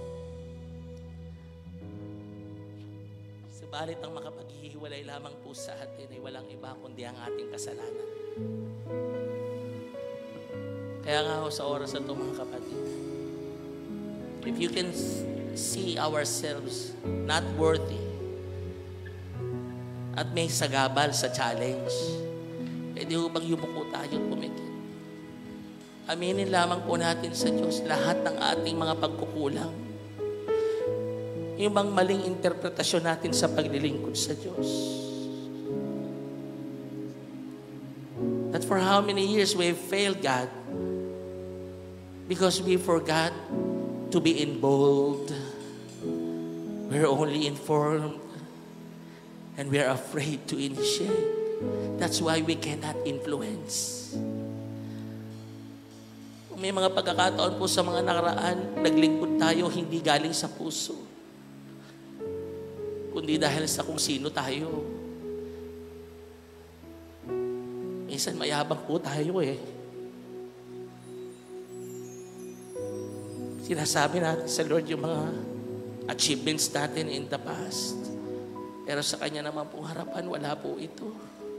Subalit ang makapaghihiwalay lamang po sa atin ay walang iba kundi ang ating kasalanan. Kaya nga ho sa oras na ito mga kapatid, if you can see ourselves not worthy at may sagabal sa challenge, pwede ho bang yumuko tayo at pumikit? Aminin lamang po natin sa Diyos lahat ng ating mga pagkukulang. Yung bang maling interpretasyon natin sa paglilingkod sa Diyos. That for how many years we have failed God because we forgot to be involved. We're only informed and we're afraid to initiate. That's why we cannot influence. Kung may mga pagkakataon po sa mga nakaraan, naglingkod tayo hindi galing sa puso, kundi dahil sa kung sino tayo. Minsan mayabang po tayo eh. Sinasabi natin sa Lord yung mga achievements natin in the past. Pero sa Kanya naman pong harapan, wala po ito.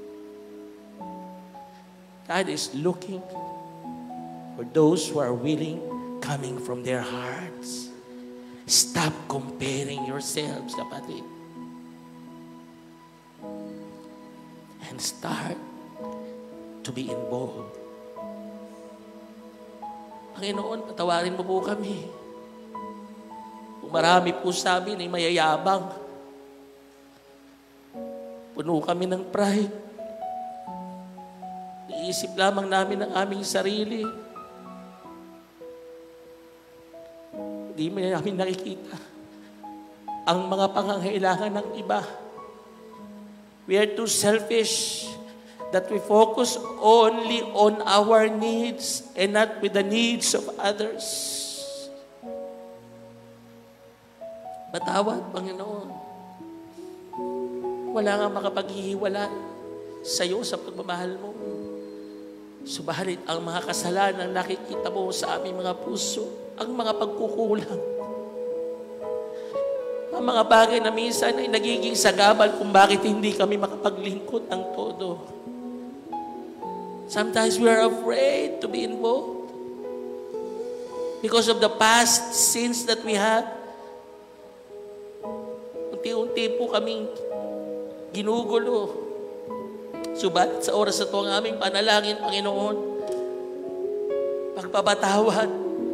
God is looking for those who are willing, coming from their hearts. Stop comparing yourselves, kapatid. And start to be involved. Panginoon, patawarin mo po kami. Kung marami po sa amin ay mayayabang, puno kami ng pride, iisip lamang namin ang aming sarili, hindi mo namin nakikita ang mga pangangailangan ng iba. We are too selfish that we focus only on our needs and not with the needs of others. Patawad, Panginoon. Wala nga makapaghihiwalay sa iyo sa pagmamahal mo. Subalit ang mga kasalanan nakikita mo sa aming mga puso, ang mga pagkukulang, ang mga bagay na minsan ay nagiging sagabal kung bakit hindi kami makapaglingkod ng todo. Sometimes we are afraid to be involved because of the past sins that we have. Unti-unti po kaming ginugulo. Subalit sa oras na ito ang aming panalangin, Panginoon, pagpapatawad,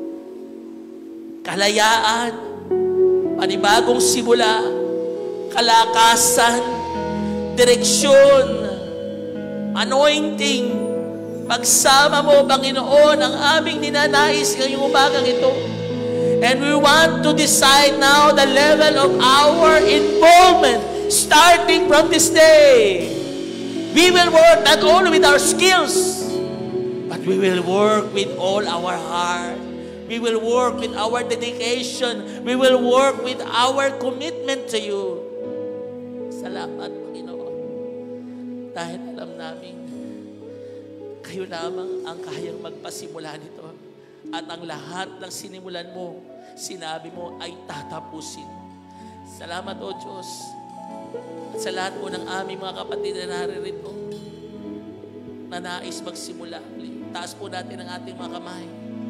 kalayaan, panibagong simula, kalakasan, direksyon, anointing, pagsama mo, Panginoon, ang aming ninanais ngayong umagang ito. And we want to decide now the level of our involvement starting from this day. We will work not only with our skills, but we will work with all our heart. We will work with our dedication. We will work with our commitment to you. Salamat, Panginoon. Dahil alam namin, kayo lamang ang kayang magpasimula nito. At ang lahat ng sinimulan mo, sinabi mo ay tatapusin. Salamat, O Diyos. At sa lahat po ng aming mga kapatid na naririto, na nais magsimula. Taas po natin ang ating mga kamay.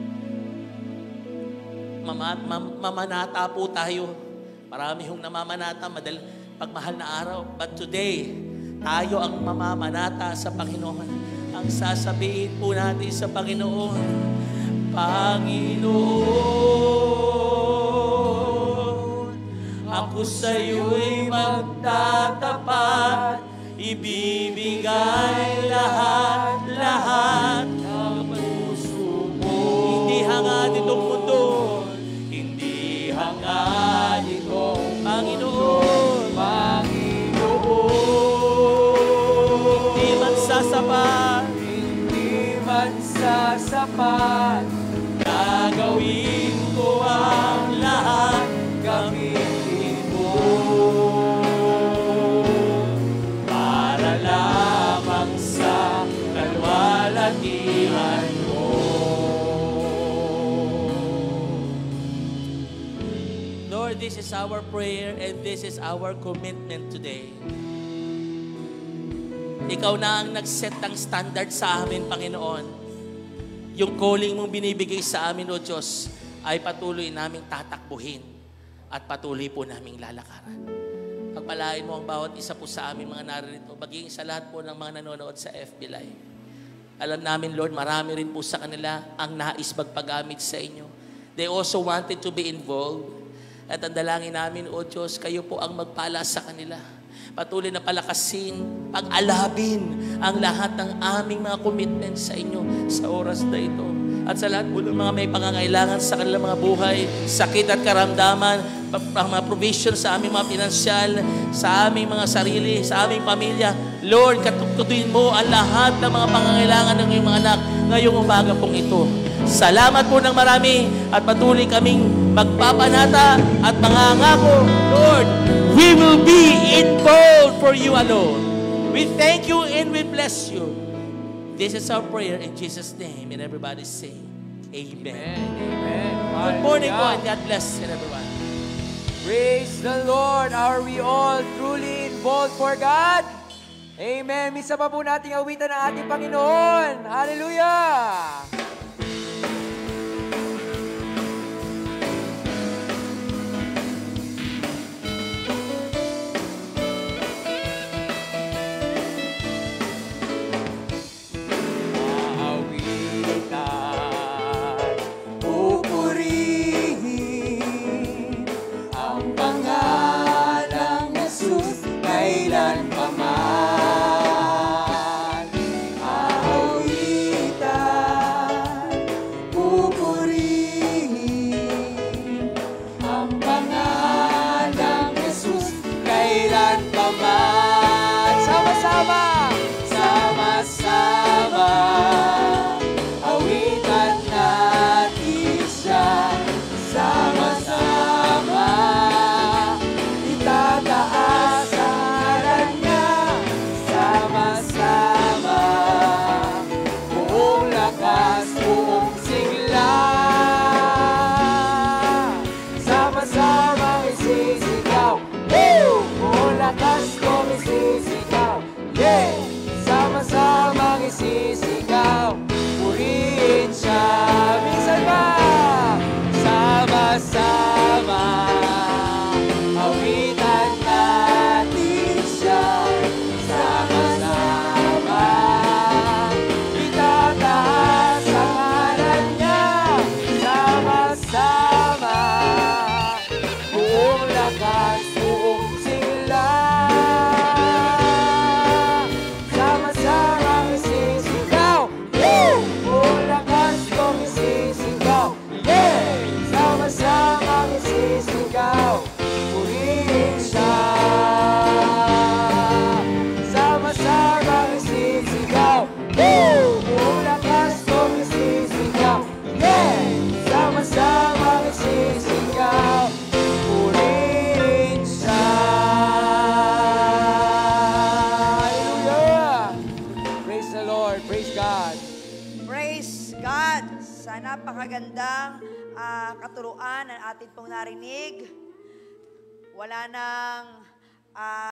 Mama, mam, mamanata po tayo. Marami hong namamanata, madal, pagmahal na araw. But today, tayo ang mamamanata sa Panginoon. Ang sasabihin po natin sa Panginoon, Panginoon, ako sa'yo'y magtatapat, ibibigay lahat-lahat ng puso mo. Hindi hangad itong mundo, hindi hangad itong Panginoon, Panginoon. Hindi man sasapat, Hindi man sasapat, gagawin ko ang lahat, gamitin mo. para lamang sa kalwalhatian mo. Lord, this is our prayer and this is our commitment today. Ikaw na ang nag-set ng standard sa amin, Panginoon. Yung calling mong binibigay sa amin, O Diyos, ay patuloy naming tatakbuhin at patuloy po naming lalakaran. Pagpalain mo ang bawat isa po sa amin mga narito, maging sa lahat po ng mga nanonood sa F B Live. Alam namin, Lord, marami rin po sa kanila ang nais magpagamit sa inyo. They also wanted to be involved. At ang dalangin namin, O Diyos, kayo po ang magpala sa kanila. Patuloy na palakasin, pag-alabin ang lahat ng aming mga commitments sa inyo sa oras na ito. At sa lahat po ng mga may pangangailangan sa kanilang mga buhay, sakit at karamdaman, ang mga provision sa aming mga pinansyal, sa aming mga sarili, sa aming pamilya. Lord, katutuin mo ang lahat ng mga pangangailangan ng iyong mga anak ngayong umaga pong ito. Salamat po ng marami at patuloy kaming magpapanata at mangangako, Lord, we will be involved for you alone. We thank you and we bless you. This is our prayer in Jesus' name. And everybody say, Amen. Amen. Good morning po and Hallelujah. God bless everyone. Praise the Lord. Are we all truly involved for God? Amen. Misa pa po nating awitan ng ating Panginoon. Hallelujah. Aawitan, pupurihin ang pangalang Jesus kailanpaman. Aawitan, pupurihin ang pangalang Jesus kailanpaman. Sama-sama! Sama-sama, awitan natin siya. Sama-sama, itataas ang ngalan niya. Sama-sama, buong lakas, buong sigla. Sama-sama isisigaw, woo! Buong lakas kong isisigaw, yeah! Sama-sama isisigaw, purihin siya. Minsan ba? Sama-sama, awitan natin siya. Sama-sama, itataas ang ngalan niya. Sama-sama, buong lakas, buong sigla. Sama-sama isisigaw, woo! Buong lakas kong isisigaw, yeah! Sama-sama isisigaw, purihin siya. Sama-sama isisigaw, woo! Buong lakas kong isisigaw, yeah! Sama-sama isisigaw, purihin siya. Hallelujah! Praise the Lord. Praise God. Praise God! Sa napakagandang ah, katuruan ang atin pong narinig. Wala nang ah,